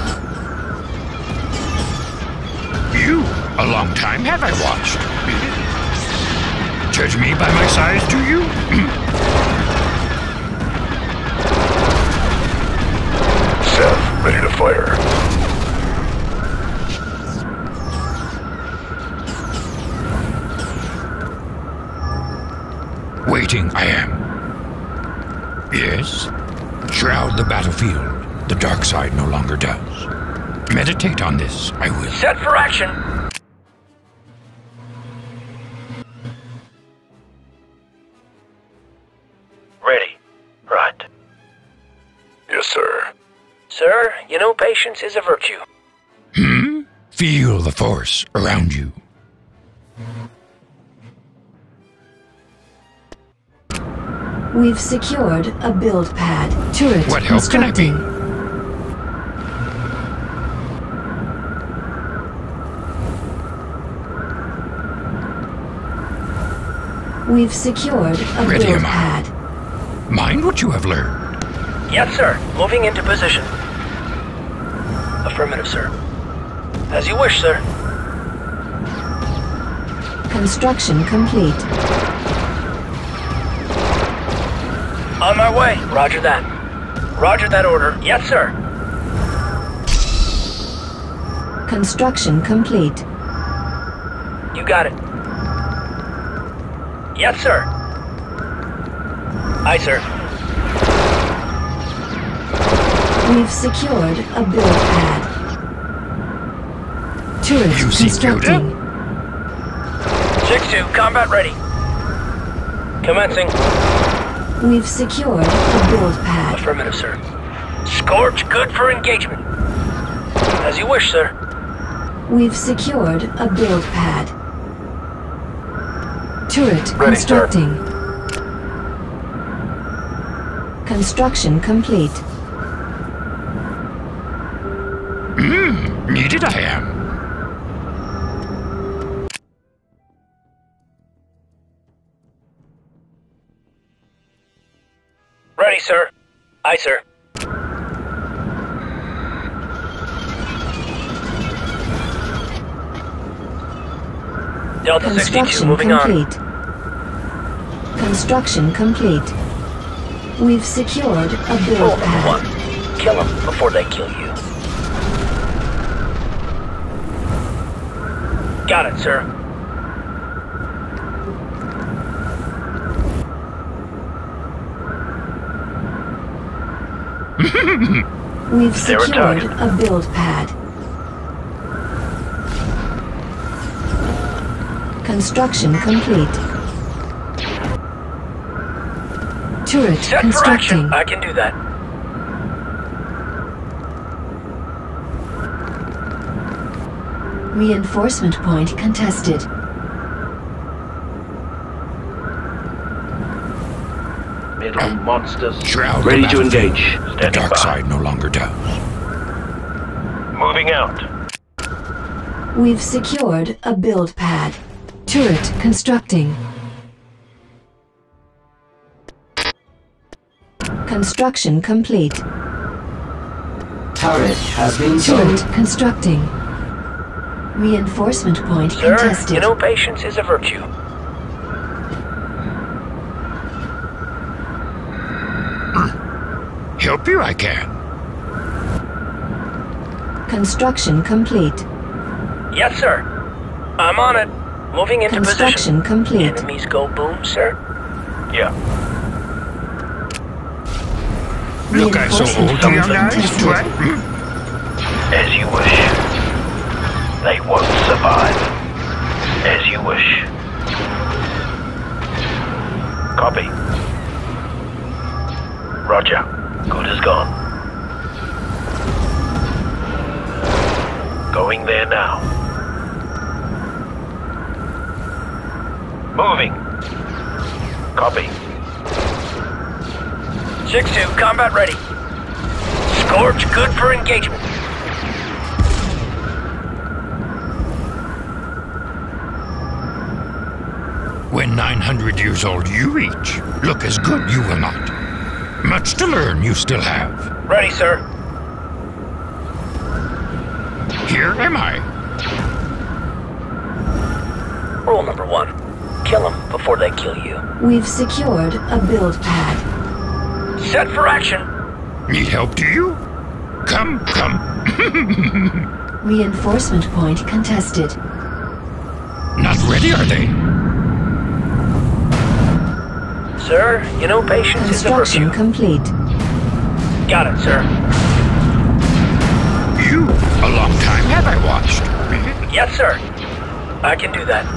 You, a long time have I watched. Judge me by my size, do you? Sev, ready to fire. Waiting, I am. Yes? Shroud the battlefield. The dark side no longer does. Meditate on this, I will. Set for action. Ready. Right. Yes, sir. Sir, you know patience is a virtue. Feel the Force around you. We've secured a build pad. Turret What help can I be? constructing. We've secured a Ready, build am I. pad. Mind what you have learned. Yes, sir. Moving into position. Affirmative, sir. As you wish, sir. Construction complete. On my way. Roger that. Roger that order. Yes, sir. Construction complete. You got it. Yes, sir. Aye, sir. We've secured a build pad. Turret You seek constructing. 6-2, combat ready. Commencing. We've secured a build pad. Affirmative, sir. Scorch good for engagement. As you wish, sir. We've secured a build pad. Turret Ready, sir. constructing. Construction complete. Needed I am. Ready, sir. Aye, sir. Delta 62 Construction moving on. complete. Construction complete. We've secured a Rule build number pad. 1. Kill them before they kill you. Got it, sir. We've They're a secured target. a build pad. Construction complete. Turret Set for constructing. action. I can do that. Reinforcement point contested. Middle monsters. Shroud Ready the to battlefield. engage. The Standing dark by. side no longer does. Moving out. We've secured a build pad. Turret constructing. Construction complete. Turret has been Turret sold. constructing. Reinforcement point Sir, contested. you know patience is a virtue. Help you I can. Construction complete. Yes, sir. I'm on it. Moving into Construction position. complete. Enemies go boom, sir. Yeah. Look, I'm so Reinforcement old, point young guys. contested. What? As you wish. They won't survive. As you wish. Copy. Roger. Good is gone. Going there now. Moving. Copy. 6-2, combat ready. Scorch, good for engagement. When 900 years old you reach, look as good you will not. Much to learn you still have. Ready, sir. Here am I. Rule number 1. Kill them before they kill you. We've secured a build pad. Set for action. Need help, do you? Come. Reinforcement point contested. Not ready, are they? Sir, you know patience is a Construction virtue. complete. Got it, sir. You, a long time have I watched. Yes, sir. I can do that.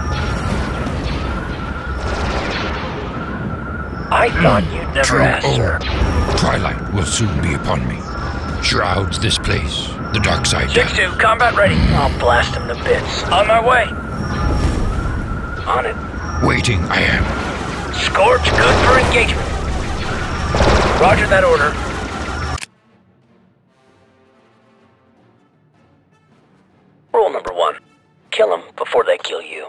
I thought you'd never ask, sir. Twilight will soon be upon me. Shrouds this place, the dark side does. 6-2, combat ready. I'll blast him to bits. On my way. On it. Waiting I am. Scorch, good for engagement. Roger that order. Rule number 1. Kill them before they kill you.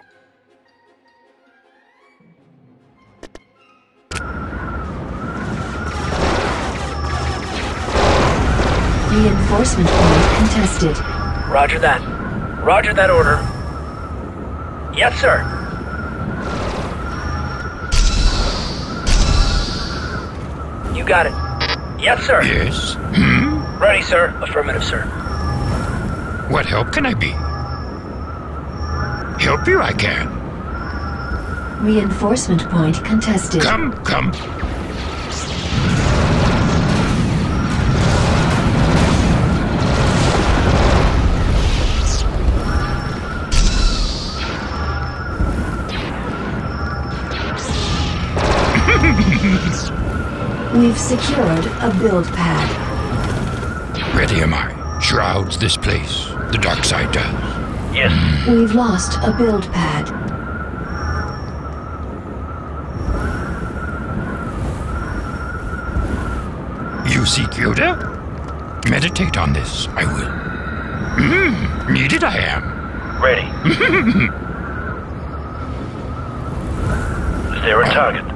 Reinforcement point contested. Roger that. Roger that order. Yes, sir. You got it. Yes, sir. Yes? Ready, sir. Affirmative, sir. What help can I be? Help you I can. Reinforcement point contested. Come. We've secured a build pad. Ready am I. Shrouds this place, the dark side does. Yes. We've lost a build pad. You seek Yoda? Meditate on this, I will. Needed I am. Ready. Is there a target?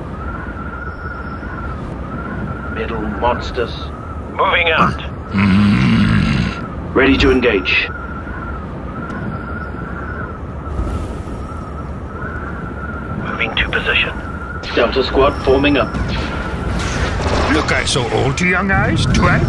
Middle monsters. Moving out. Ready to engage. Moving to position. Delta squad forming up. Look I so old to young eyes, do I?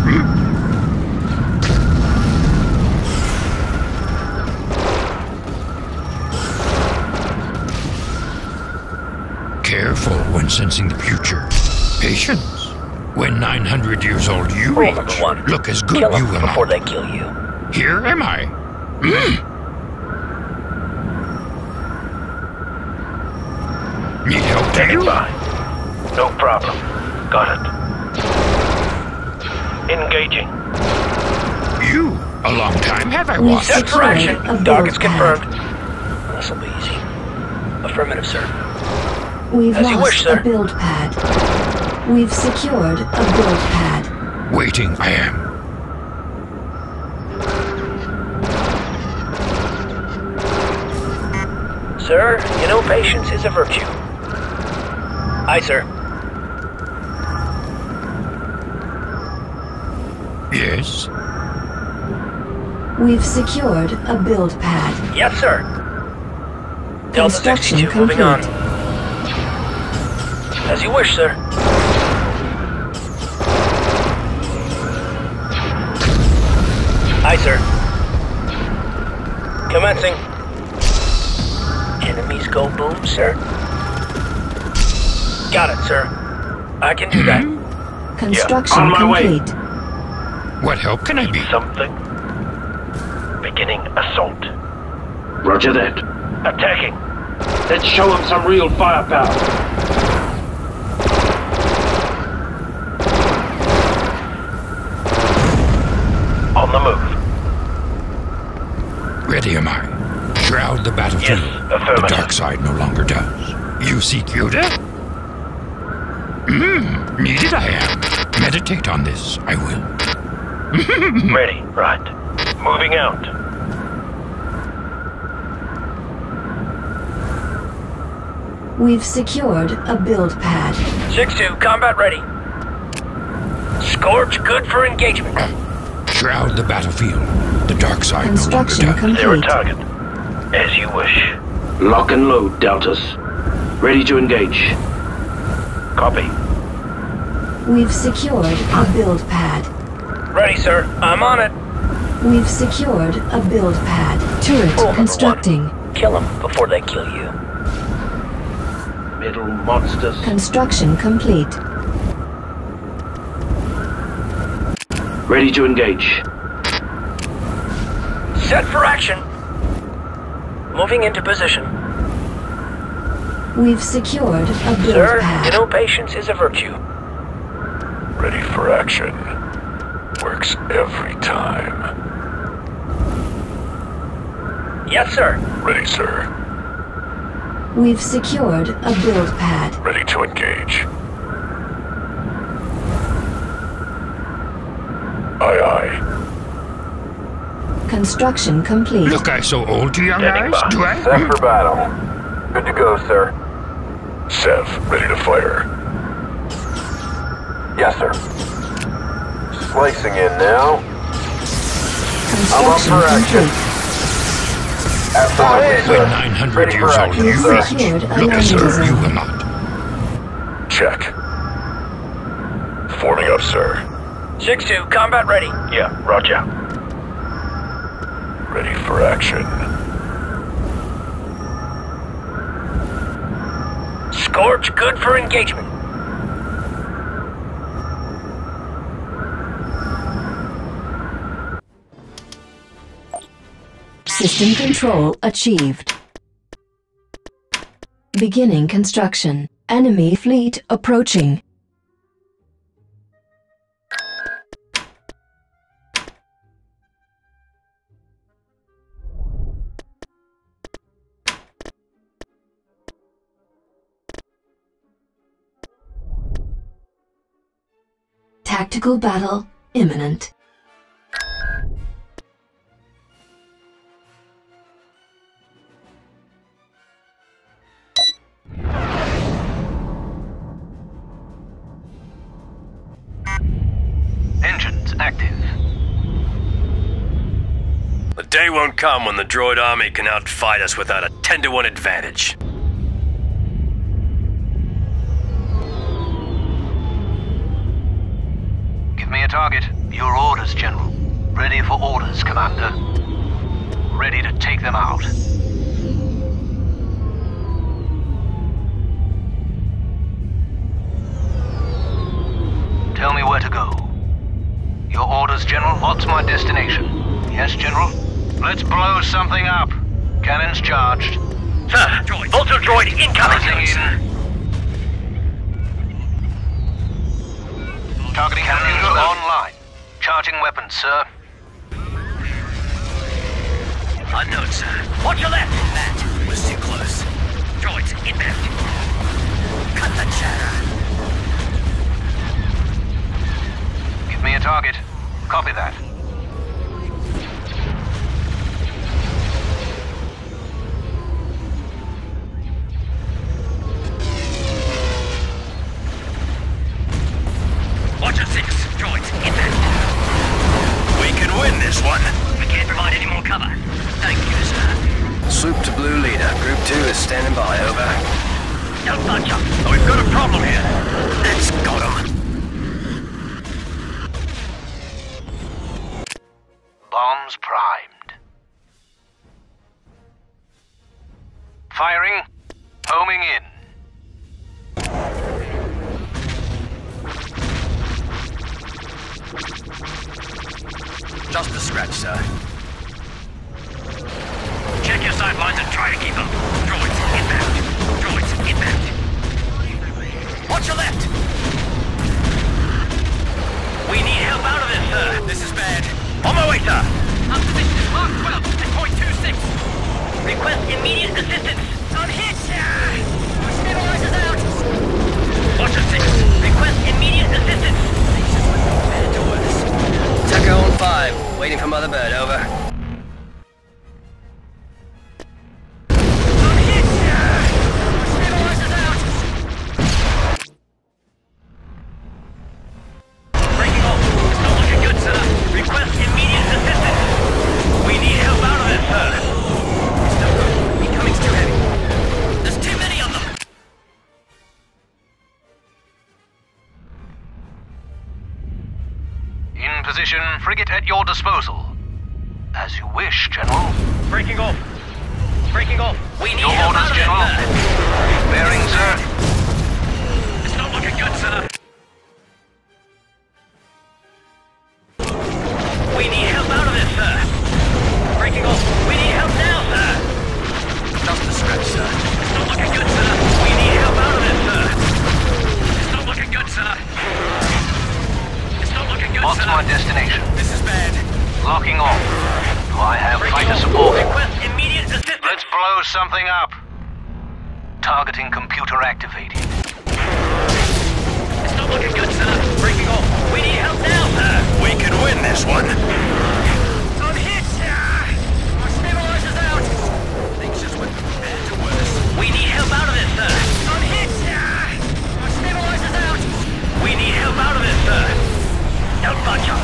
Careful when sensing the future. Patience. When 900 years old you Rule reach, number 1. look as good Kill you them will before not. they kill you. Here am I. Need help, do Standing you? by. No problem. Got it. Engaging. You. A long time have I We've watched. Set for secured action. a build Target's pad. confirmed. This'll be easy. Affirmative, sir. We've As you lost wish, sir. a build pad. We've secured a build pad. Waiting I am. Sir, you know patience is a virtue. Aye, sir. Yes. We've secured a build pad. Yes, sir. Delta Construction 62, moving on. complete. As you wish, sir. Aye, sir. Commencing. Enemies go boom, sir. Got it, sir. I can do that. Construction on my way. complete. What help can I be? Something. Beginning assault. Roger that. Attacking. Let's show them some real firepower. On the move. Ready am I. Shroud the battlefield. Yes, The affirmative. dark side no longer does. You seek Yoda? Needed I am. Meditate on this, I will. Ready. Right. Moving out. We've secured a build pad. 6-2, combat ready. Scorch, good for engagement. Shroud the battlefield. The dark side no longer Construction does. Is there a complete. target? As you wish. Lock and load, Deltas. Ready to engage. Copy. We've secured a build pad. Ready, sir. I'm on it. We've secured a build pad. Rule Turret number constructing. 1. Kill them before they kill you. Middle monsters. Construction complete. Ready to engage. Set for action. Moving into position. We've secured a build Sir, pad. you know patience is a virtue. Ready for action. Works every time. Yes, sir. Ready, sir. We've secured a build pad. Ready to engage. Aye, aye. Construction complete. Look I so old to young Standing eyes, by. do I? for battle. Good to go, sir. Sev, ready to fire. Yes, sir. Slicing in now. Construction complete. Absolutely, When 900 years old you We've reach, secured a look as landing good you zone. will not. Check. Forming up, sir. 6-2, combat ready. Yeah, roger. Ready for action. Scorch, good for engagement. System control achieved. Beginning construction. Enemy fleet approaching. Tactical battle imminent. Engines active. The day won't come when the droid army can outfight us without a 10-to-1 advantage. Give me a target. Your orders, General. Ready for orders, Commander. Ready to take them out. Tell me where to go. Your orders, General. What's my destination? Yes, General? Let's blow something up. Cannons charged. Sir, Volto droid incoming! Closing in. Targeting computer online. Charging weapons, sir. Unknown, sir. Watch your left! That was too close. Droids inbound. Cut the chatter. Give me a target. Copy that. Watch your 6. Droids inbound. We can win this one. We can't provide any more cover. Thank you, sir. Swoop to blue leader. Group 2 is standing by, over. Don't budge up. Oh, we've got a problem here. That's got him. Bombs primed. Firing. Homing in. Just a scratch, sir. Check your sidelines and try to keep them. Droids inbound. Droids inbound. Watch your left! We need help out of this, sir. This is bad. On my way, sir. Our position is Mark 12 at point 26. Request immediate assistance. On hit! Our stabilizers out. Watch your 6. Request immediate assistance. Tucker on 5. Waiting for Mother Bird, over. On hit! Our stabilizers out. Breaking off. It's not looking good, sir. Request immediate assistance. We need help out of this, sir. It's no good. Incoming's too heavy. There's too many of them. In position, frigate at your disposal. As you wish, General. Breaking off. Breaking off. We need Your help orders, out of General. this, sir. Bearing, sir. It's not looking good, sir. We need help out of this, sir. Breaking off. We need help now, sir. Just a scratch, sir. It's not looking good, sir. We need help out of this, sir. It's not looking good, sir. It's not looking good, What's sir. my destination? This is bad. Locking on. Do I have Breaking fighter off. support? Request immediate assistance. Let's blow something up. Targeting computer activated. It's not looking good, sir. Breaking off. We need help now, sir. We can win this one. On hit! Our stabilizers out. Things just went from bad to worse. We need help out of this, sir. On hit! Our stabilizers out. We need help out of this, sir. Don't budge up.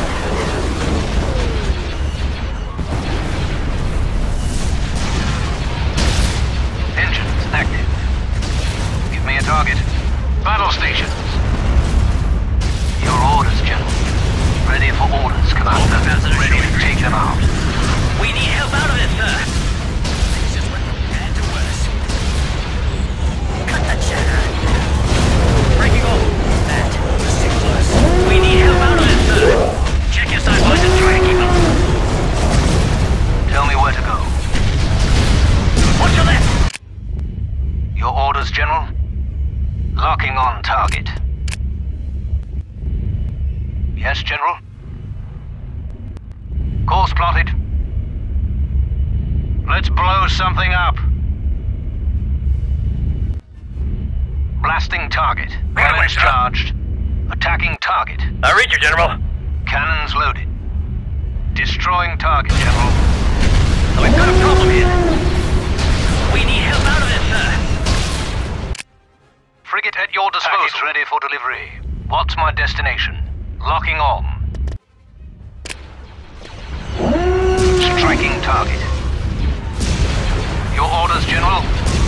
Engines active. Give me a target. Battle stations. Your orders, General. Ready for orders, Commander. Ready to take them out. We need help out of this, sir. Things just went from bad to worse. Cut the chatter. Breaking off. That was too close. We need help out of this, sir. Check your sidelines and try to keep them. Tell me where to go. Watch your left. Your orders, General. Locking on target. Yes, General. Course plotted. Let's blow something up. Blasting target. Cannons charged. Attacking target. I read you, General. Cannons loaded. Destroying target, General. We've got a problem here. We need help out of it, sir. Frigate at your disposal. Ready for delivery. What's my destination? Locking on. Striking target. Your orders, General.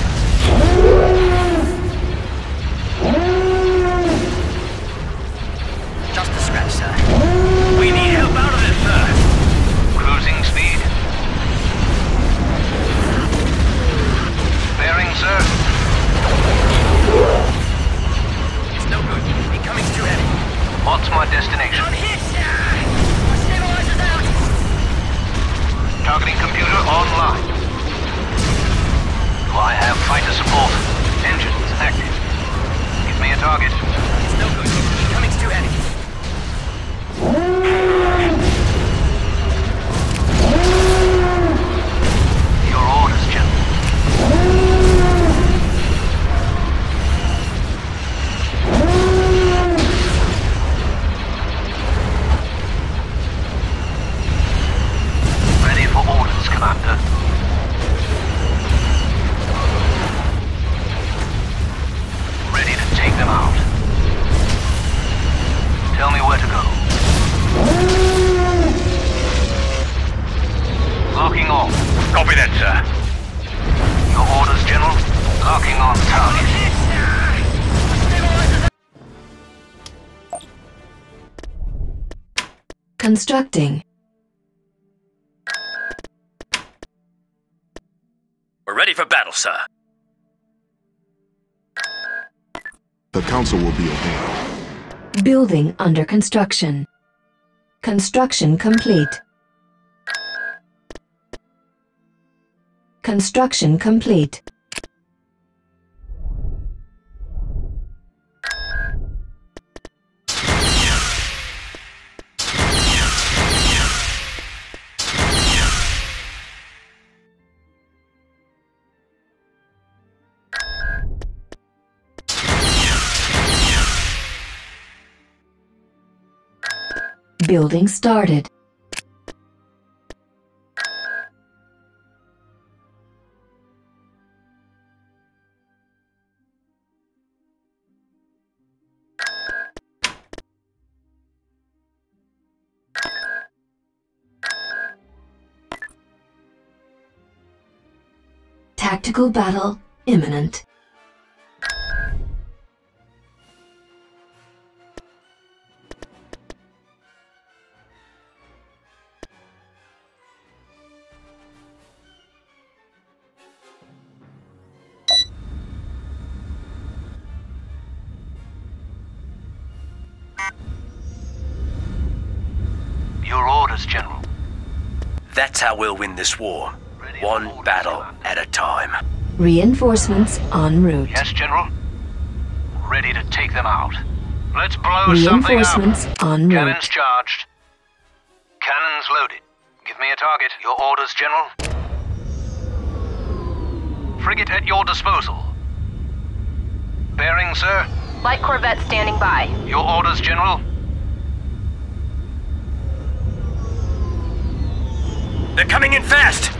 Just a scratch, sir. We need help out of it, sir. Cruising speed. Bearing, sir. It's no good. Incoming's too heavy. What's my destination? I'm hit, sir. Stabilizer's out. Targeting computer online. Do I have fighter support? Engines active. Give me a target. It's no good. Incoming's too heavy. Your orders, General. Ready for orders, Commander. Ready to take them out. Tell me where to go. Locking on. Copy that, sir. Your orders, General. Locking on target. Constructing. We're ready for battle, sir. The Council will be obeyed. Building under construction. Construction complete. Construction complete. Building started. Tactical battle imminent. Your orders, General. That's how we'll win this war. One battle at a time. Reinforcements en route. Yes, General. Ready to take them out. Let's blow something Reinforcements up. en Cannons route. charged. Cannons loaded. Give me a target. Your orders, General. Frigate at your disposal. Bearing, sir. Light corvette standing by. Your orders, General. They're coming in fast!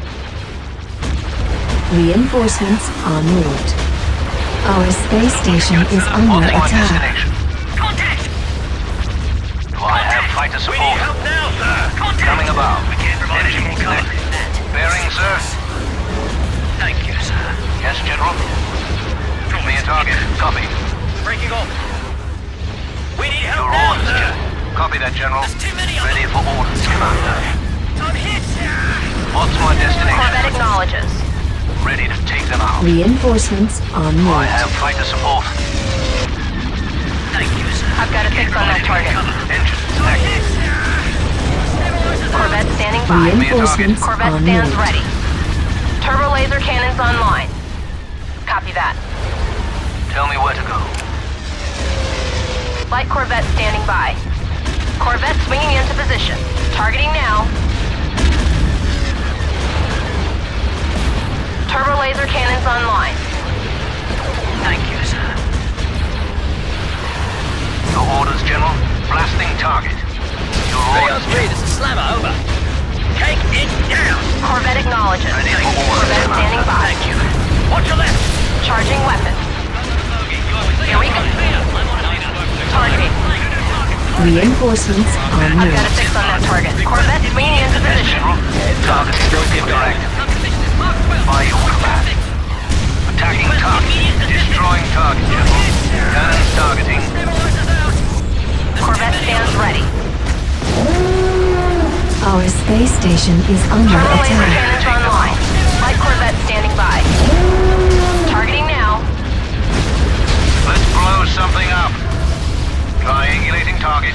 Reinforcements en route. Our space station is What's under my attack. destination? Contact! Do I have fighter We need support? help now, sir! Contact! Coming about. We can't provide any more cover. Bearing, sir. Thank you, sir. Yes, General. Give me a target. Copy. Breaking off. We need help Your now, orders, sir! General. Copy that, General. There's too many of Ready them. for orders, Commander. I'm hit, sir! What's my destination? Corvette acknowledges. Ready to take them out. Reinforcements en I route. have fighter support. Thank you, sir. I've got a fix on that target. Engines active. Corvette standing by. Reinforcements Corvette en stands route. ready. Turbo laser cannons online. Copy that. Tell me where to go. Light corvette standing by. Corvette swinging into position. Targeting now. Turbo laser cannons online. Thank you, sir. Your orders, General. Blasting target. Your orders. This is Slammer, over. Take it down! Corvette acknowledges. Ready for orders, Corvette standing Commander. by. Thank you. Watch your left! Charging weapons. Here we go. Targeting. Reinforcements en I've got a route. fix on that target. Corvette swinging into position. Target directed. By your command. Attacking target. Destroying target, General. Cannons targeting. Corvette stands ready. Our space station is under Turbo laser attack. cannons online. Light Corvette standing by. Targeting now. Let's blow something up. Triangulating target.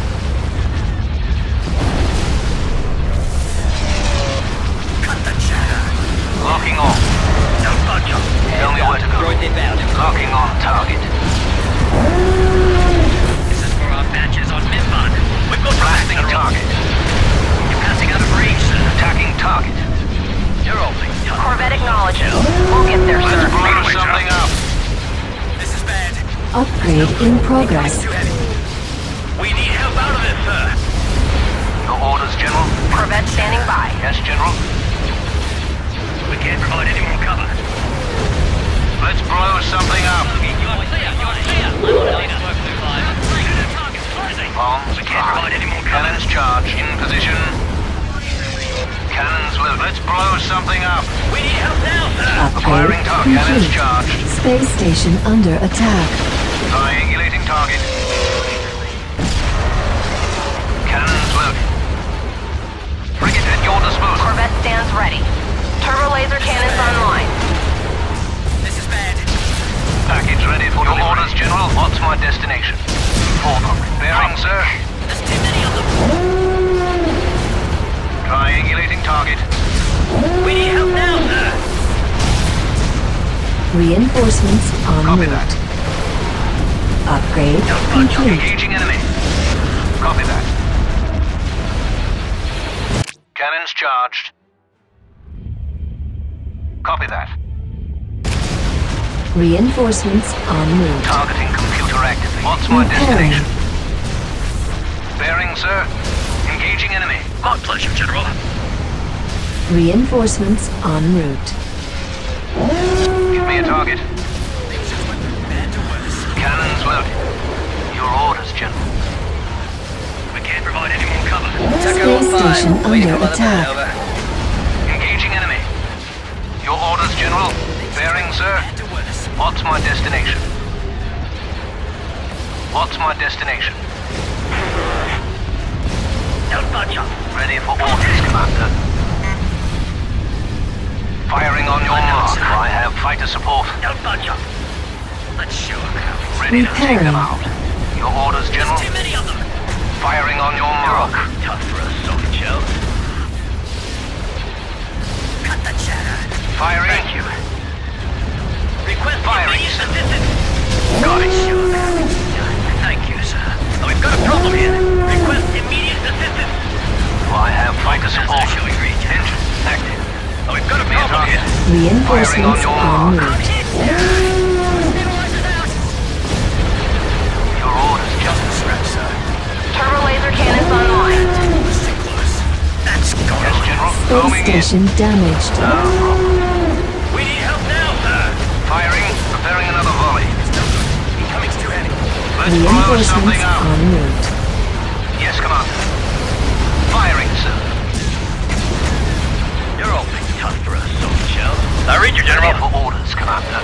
Cut the chatter! Locking on. Don't budge up! Tell me where to go. Droids inbound. Locking on target. This is for our batches on Minbun. We've got Blasting target. You're passing out of range, sir. Attacking target. You're opening. Corvette acknowledges. We'll get there, Let's sir. blow something up. This is bad. Upgrade in progress. Too heavy. We need help out of this, sir. Your orders, General. Corvette standing by. Yes, General. We can't provide any more cover. Let's blow something up. You're clear. Bombs We can't provide any more cover. Cannons charged. In position. Cannons loaded. Let's blow something up. We need help now, sir. Firing Upgrade target. Cannons complete. charged. Space station under attack. Triangulating target. Cannons loaded. Frigate at your disposal. Corvette stands ready. Turbo laser cannons online. This is bad. Package ready for your orders, General. What's my destination? Bearing, sir. There's too many of them. Triangulating target. We need help now, sir. Reinforcements en Copy route. that. Upgrade complete. Engaging enemy. Copy that. Cannons charged. Copy that. Reinforcements en route. Targeting computer actively. What's my Repairing. destination? Bearing, sir. Engaging enemy. My pleasure, General. Reinforcements en route. Give me a target. Bad to worse. Cannons loaded. Your orders, General. We can't provide any more cover. Space station under attack. Engaging enemy. Your orders, General. Bearing, sir. Bad to worse. What's my destination? What's my destination? Don't budge up. Ready for orders, Commander. Firing on your mark. I have fighter support. Don't budge up. Let's show them how. Ready to take them Repairing. out. Your orders, General. Too many of them. Firing on your You're mark. awfully tough for a solid show. Cut the chatter. Firing. Thank you. Request Firing. immediate assistance. Got it, sure. Thank you, sir. Oh, we've got a problem here. Request immediate assistance. I have fighter support. Showing reach. Engine active. Oh, we've got a Give me a problem target. here. Reinforcements your en mark. route. Stabilizers out. Your orders, General. Scratch, sir. Turbo laser cannons online. Stay close. That's gone. Yes, General. Space Going in. station damaged. No problem. We need help now, sir. Firing. Preparing another volley. It's no good. Incoming's too heavy. Let's blow something Reinforcements up. en route. Yes, Commander. Firing, sir. You're awfully tough for a solid shell. I read you, General. Ready for orders, Commander.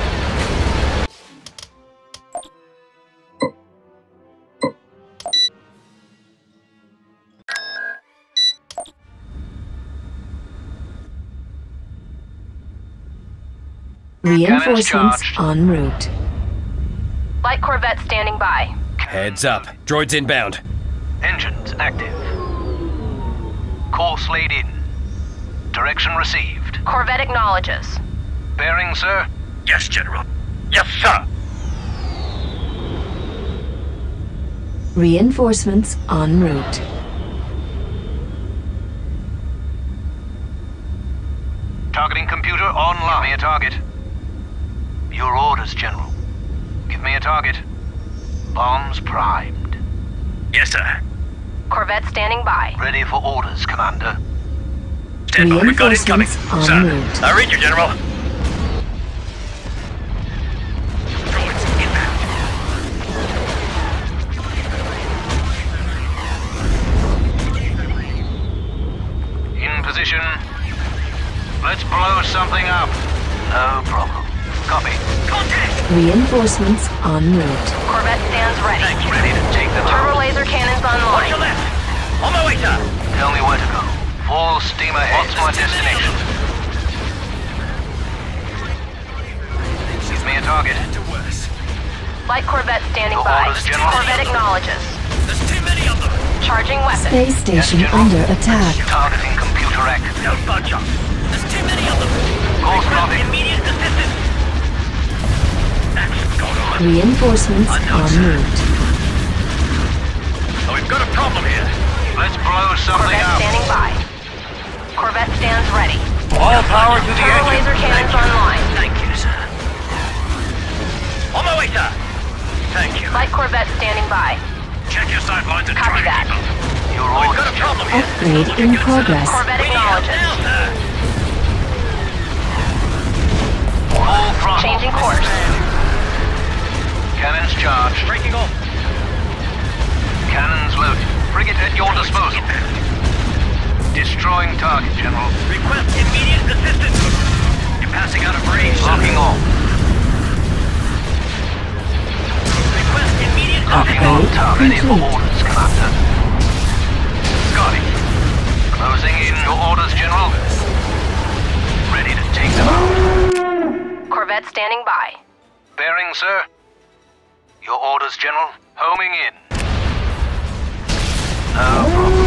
Reinforcements charged. en route. Light Corvette standing by. Heads up. Droids inbound. Engines active. Course laid in. Direction received. Corvette acknowledges. Bearing, sir. Yes, General. Yes, sir. Reinforcements en route. Targeting computer online. Give me a target. Your orders, General. Give me a target. Bombs primed. Yes, sir. Corvette standing by. Ready for orders, Commander. Stand by. We've got incoming. Reinforcements Sir, en route. I read you, General. Droids inbound. In position. Let's blow something up. No problem. Copy. Contact! Reinforcements en route. Corvette stands ready. Thank you. Ready to take them Turbo out. laser cannons Watch online. your left. On my way, sir. Tell me where to go. Full steam ahead. What's my destination? Give me a target. To worse. Light Corvette standing Your by. orders, General. Corvette acknowledges. There's too many of them. Charging weapon. Space station General. under attack. Targeting computer X. No budge up. There's too many of them. Course Request plotting. immediate assistance. Action's gone on. Reinforcements I know, en sir. route. Oh, we've got a problem here. Let's blow something Corvette up. standing by. Corvette stands ready. All power to the Turbo engine. laser cannons online. Thank you, sir. On my way, sir. Thank you. Light Corvette standing by. Check your sight lines and Copy try to that. keep up. Your We've orders, got a problem here. Upgrade in progress. Corvette We need help acknowledges. now, sir. Full throttle. Changing course. Cannons charged. Breaking off. Cannons loaded. Frigate at your disposal. Destroying target, General. Request immediate assistance. You're passing out of range, sir. Locking on. Request immediate Locking assistance. on target. Ready for complete. orders, Commander. Got it. Closing in. Your orders, General. Ready to take them out. Corvette standing by. Bearing, sir. Your orders, General. Homing in. No problem.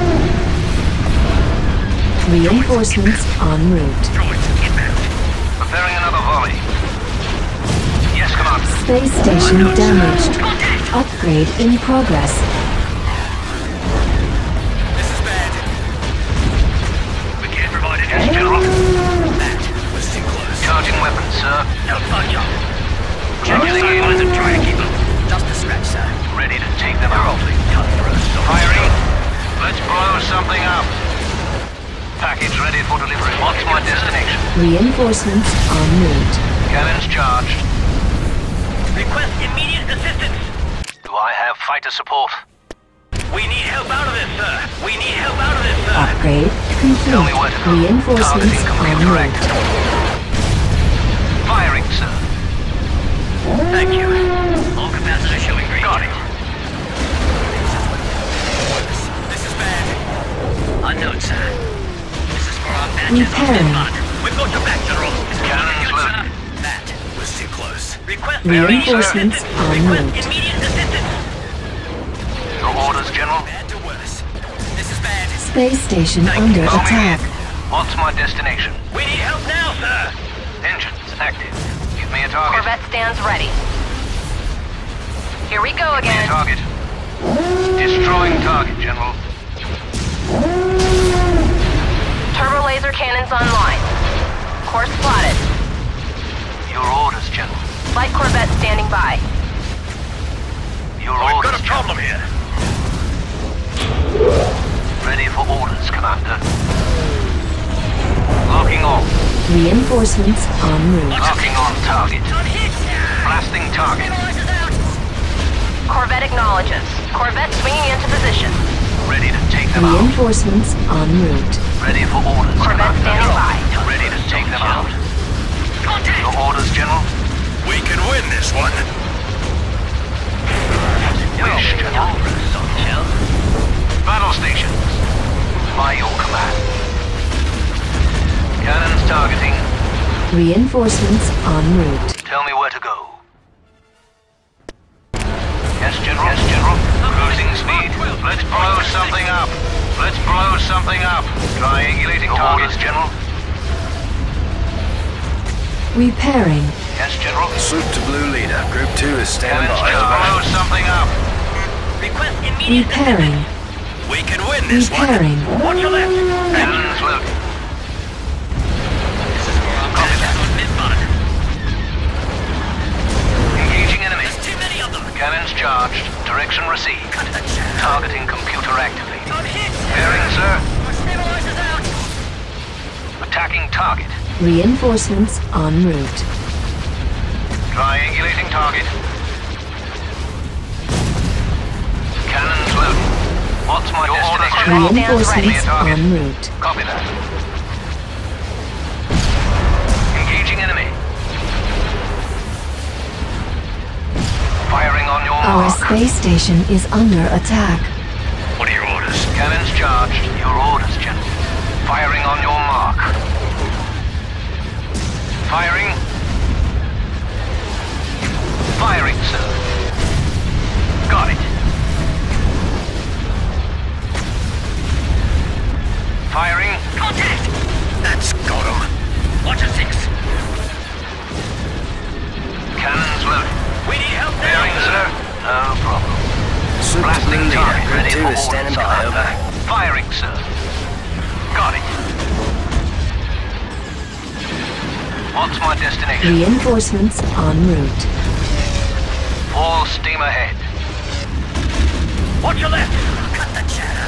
Reinforcements en route. Droids inbound. Preparing another volley. Yes, Commander. Space station damaged. Upgrade in progress. This is bad. We can't provide any Yes, General. That was too close. Charging weapons, sir. No budge up. Check your sight lines and try to keep up. Just a scratch, sir. Ready to take them They're out. awfully tough for us. Firing. Let's blow something up. Package ready for delivery. What's my destination? Reinforcements en route. Cannons charged. Request immediate assistance. Do I have fighter support? We need help out of this, sir. We need help out of this, sir. Upgrade Tell me where to complete. go. Reinforcements Targeting en computer route. active. Firing, sir. Thank you. All capacitor showing green. Got it. This is bad. Unknown, sir. This is for our badges on Repairing. this monitor. We've got your back, General. Cannons Good, sir. loaded. That was too close. Request Reinforcements assistance. en Request route. immediate assistance. Your orders, General. Bad to worse. This is bad. Space station under Homing attack. in. What's my destination? We need help now, sir. Engines active. Give me a target. Corvette stands ready. Here we go Give me a again. target. Destroying target, General. Turbo laser cannons online. Course plotted. Your orders, General. Light Corvette standing by. Your We've orders, got a problem here. Ready for orders, Commander. Locking on. Reinforcements en route. Locking on target. Blasting target. Corvette acknowledges. Corvette swinging into position. Ready to take them out. Reinforcements en route. Ready for orders, Corvette Commander. standing by. Ready to take them out. Your orders, General. We can win this one. Wish, General. Battle stations. By your command. Cannons targeting. Reinforcements en route. Tell me where to go. Yes, General. Yes, General. Cruising speed. Let's blow something up. Let's blow something up. Triangulating targets, General. Repairing. Yes, General. Swoop to blue leader. Group 2 is standing Cannons by. just blow something up. Request immediate Repairing. assistance. We can win this Repairing. one. Watch your left. Cannons loaded. This is for our badges on this monitor. Engaging enemy. There's too many of them. Cannons charged. Direction received. Cut to the chest. Targeting computer activated. I'm hit! Bearing, sir. My stabilizer's out! Attacking target. Reinforcements en route. Triangulating target. Cannons loaded. What's my destination? Reinforcements en route. Copy that. Engaging enemy. Firing on your Our mark. space station is under attack. What are your orders? Cannons charged. Your orders, General. Firing on your mark. Firing. Firing, sir. Got it. Firing. Contact! That's got him. Watch a 6. Cannons loaded. We need help now! Bearing, sir. No problem. Blasting target. Ready for orders, Commander. Firing, sir. Got it. What's my destination? Reinforcements en route. Full steam ahead. Watch your left! Cut the chatter!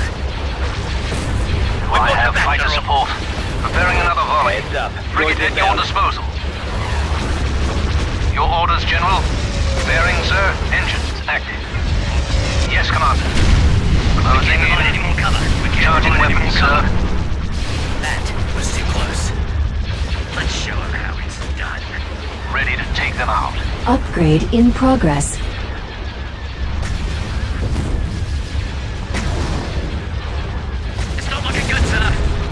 I have fighter support. Preparing another volley. Heads up. Frigate at your disposal. Your orders, General. Bearing, sir. Engines active. Yes, Commander. Closing in. Any more cover? Charging weapons, sir. That was too close. Let's show him how it's done. Ready to take them out. Upgrade in progress. It's not looking good, sir.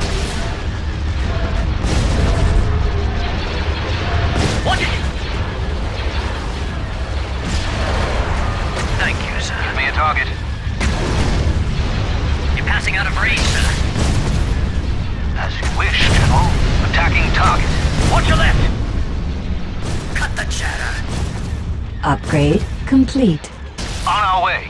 Watch it! Thank you, sir. Give me a target. You're passing out of range, sir. As you wish, General. Attacking target. Watch your left! Cut the chatter. Upgrade complete. On our way.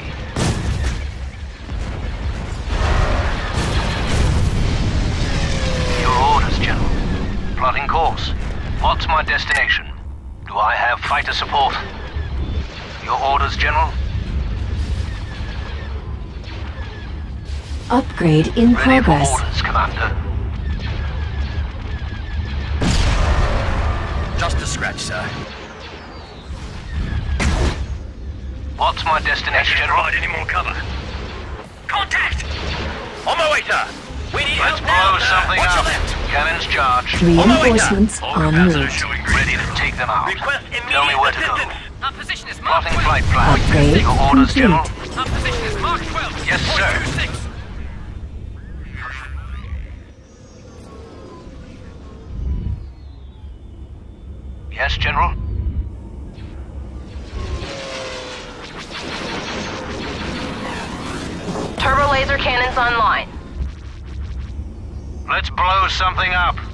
Your orders, General. Plotting course. What's my destination? Do I have fighter support? Your orders, General. Upgrade in Ready progress. for orders, Commander. Just a scratch, sir. What's my destination, General? Provide any more cover. Contact! On my way, sir. We need Let's help now, blow sir. something Watch your up. left. Cannons charged. Reinforcements All en capacitors route. showing green. Ready to take them out. Request Tell me immediate where to go. assistance. Our position is Mark Plotting 12. flight plan. Upgrade Your orders, complete. General. Our position is Mark 12. Yes, sir. 426. Yes, General. Turbo laser cannons online. Let's blow something up.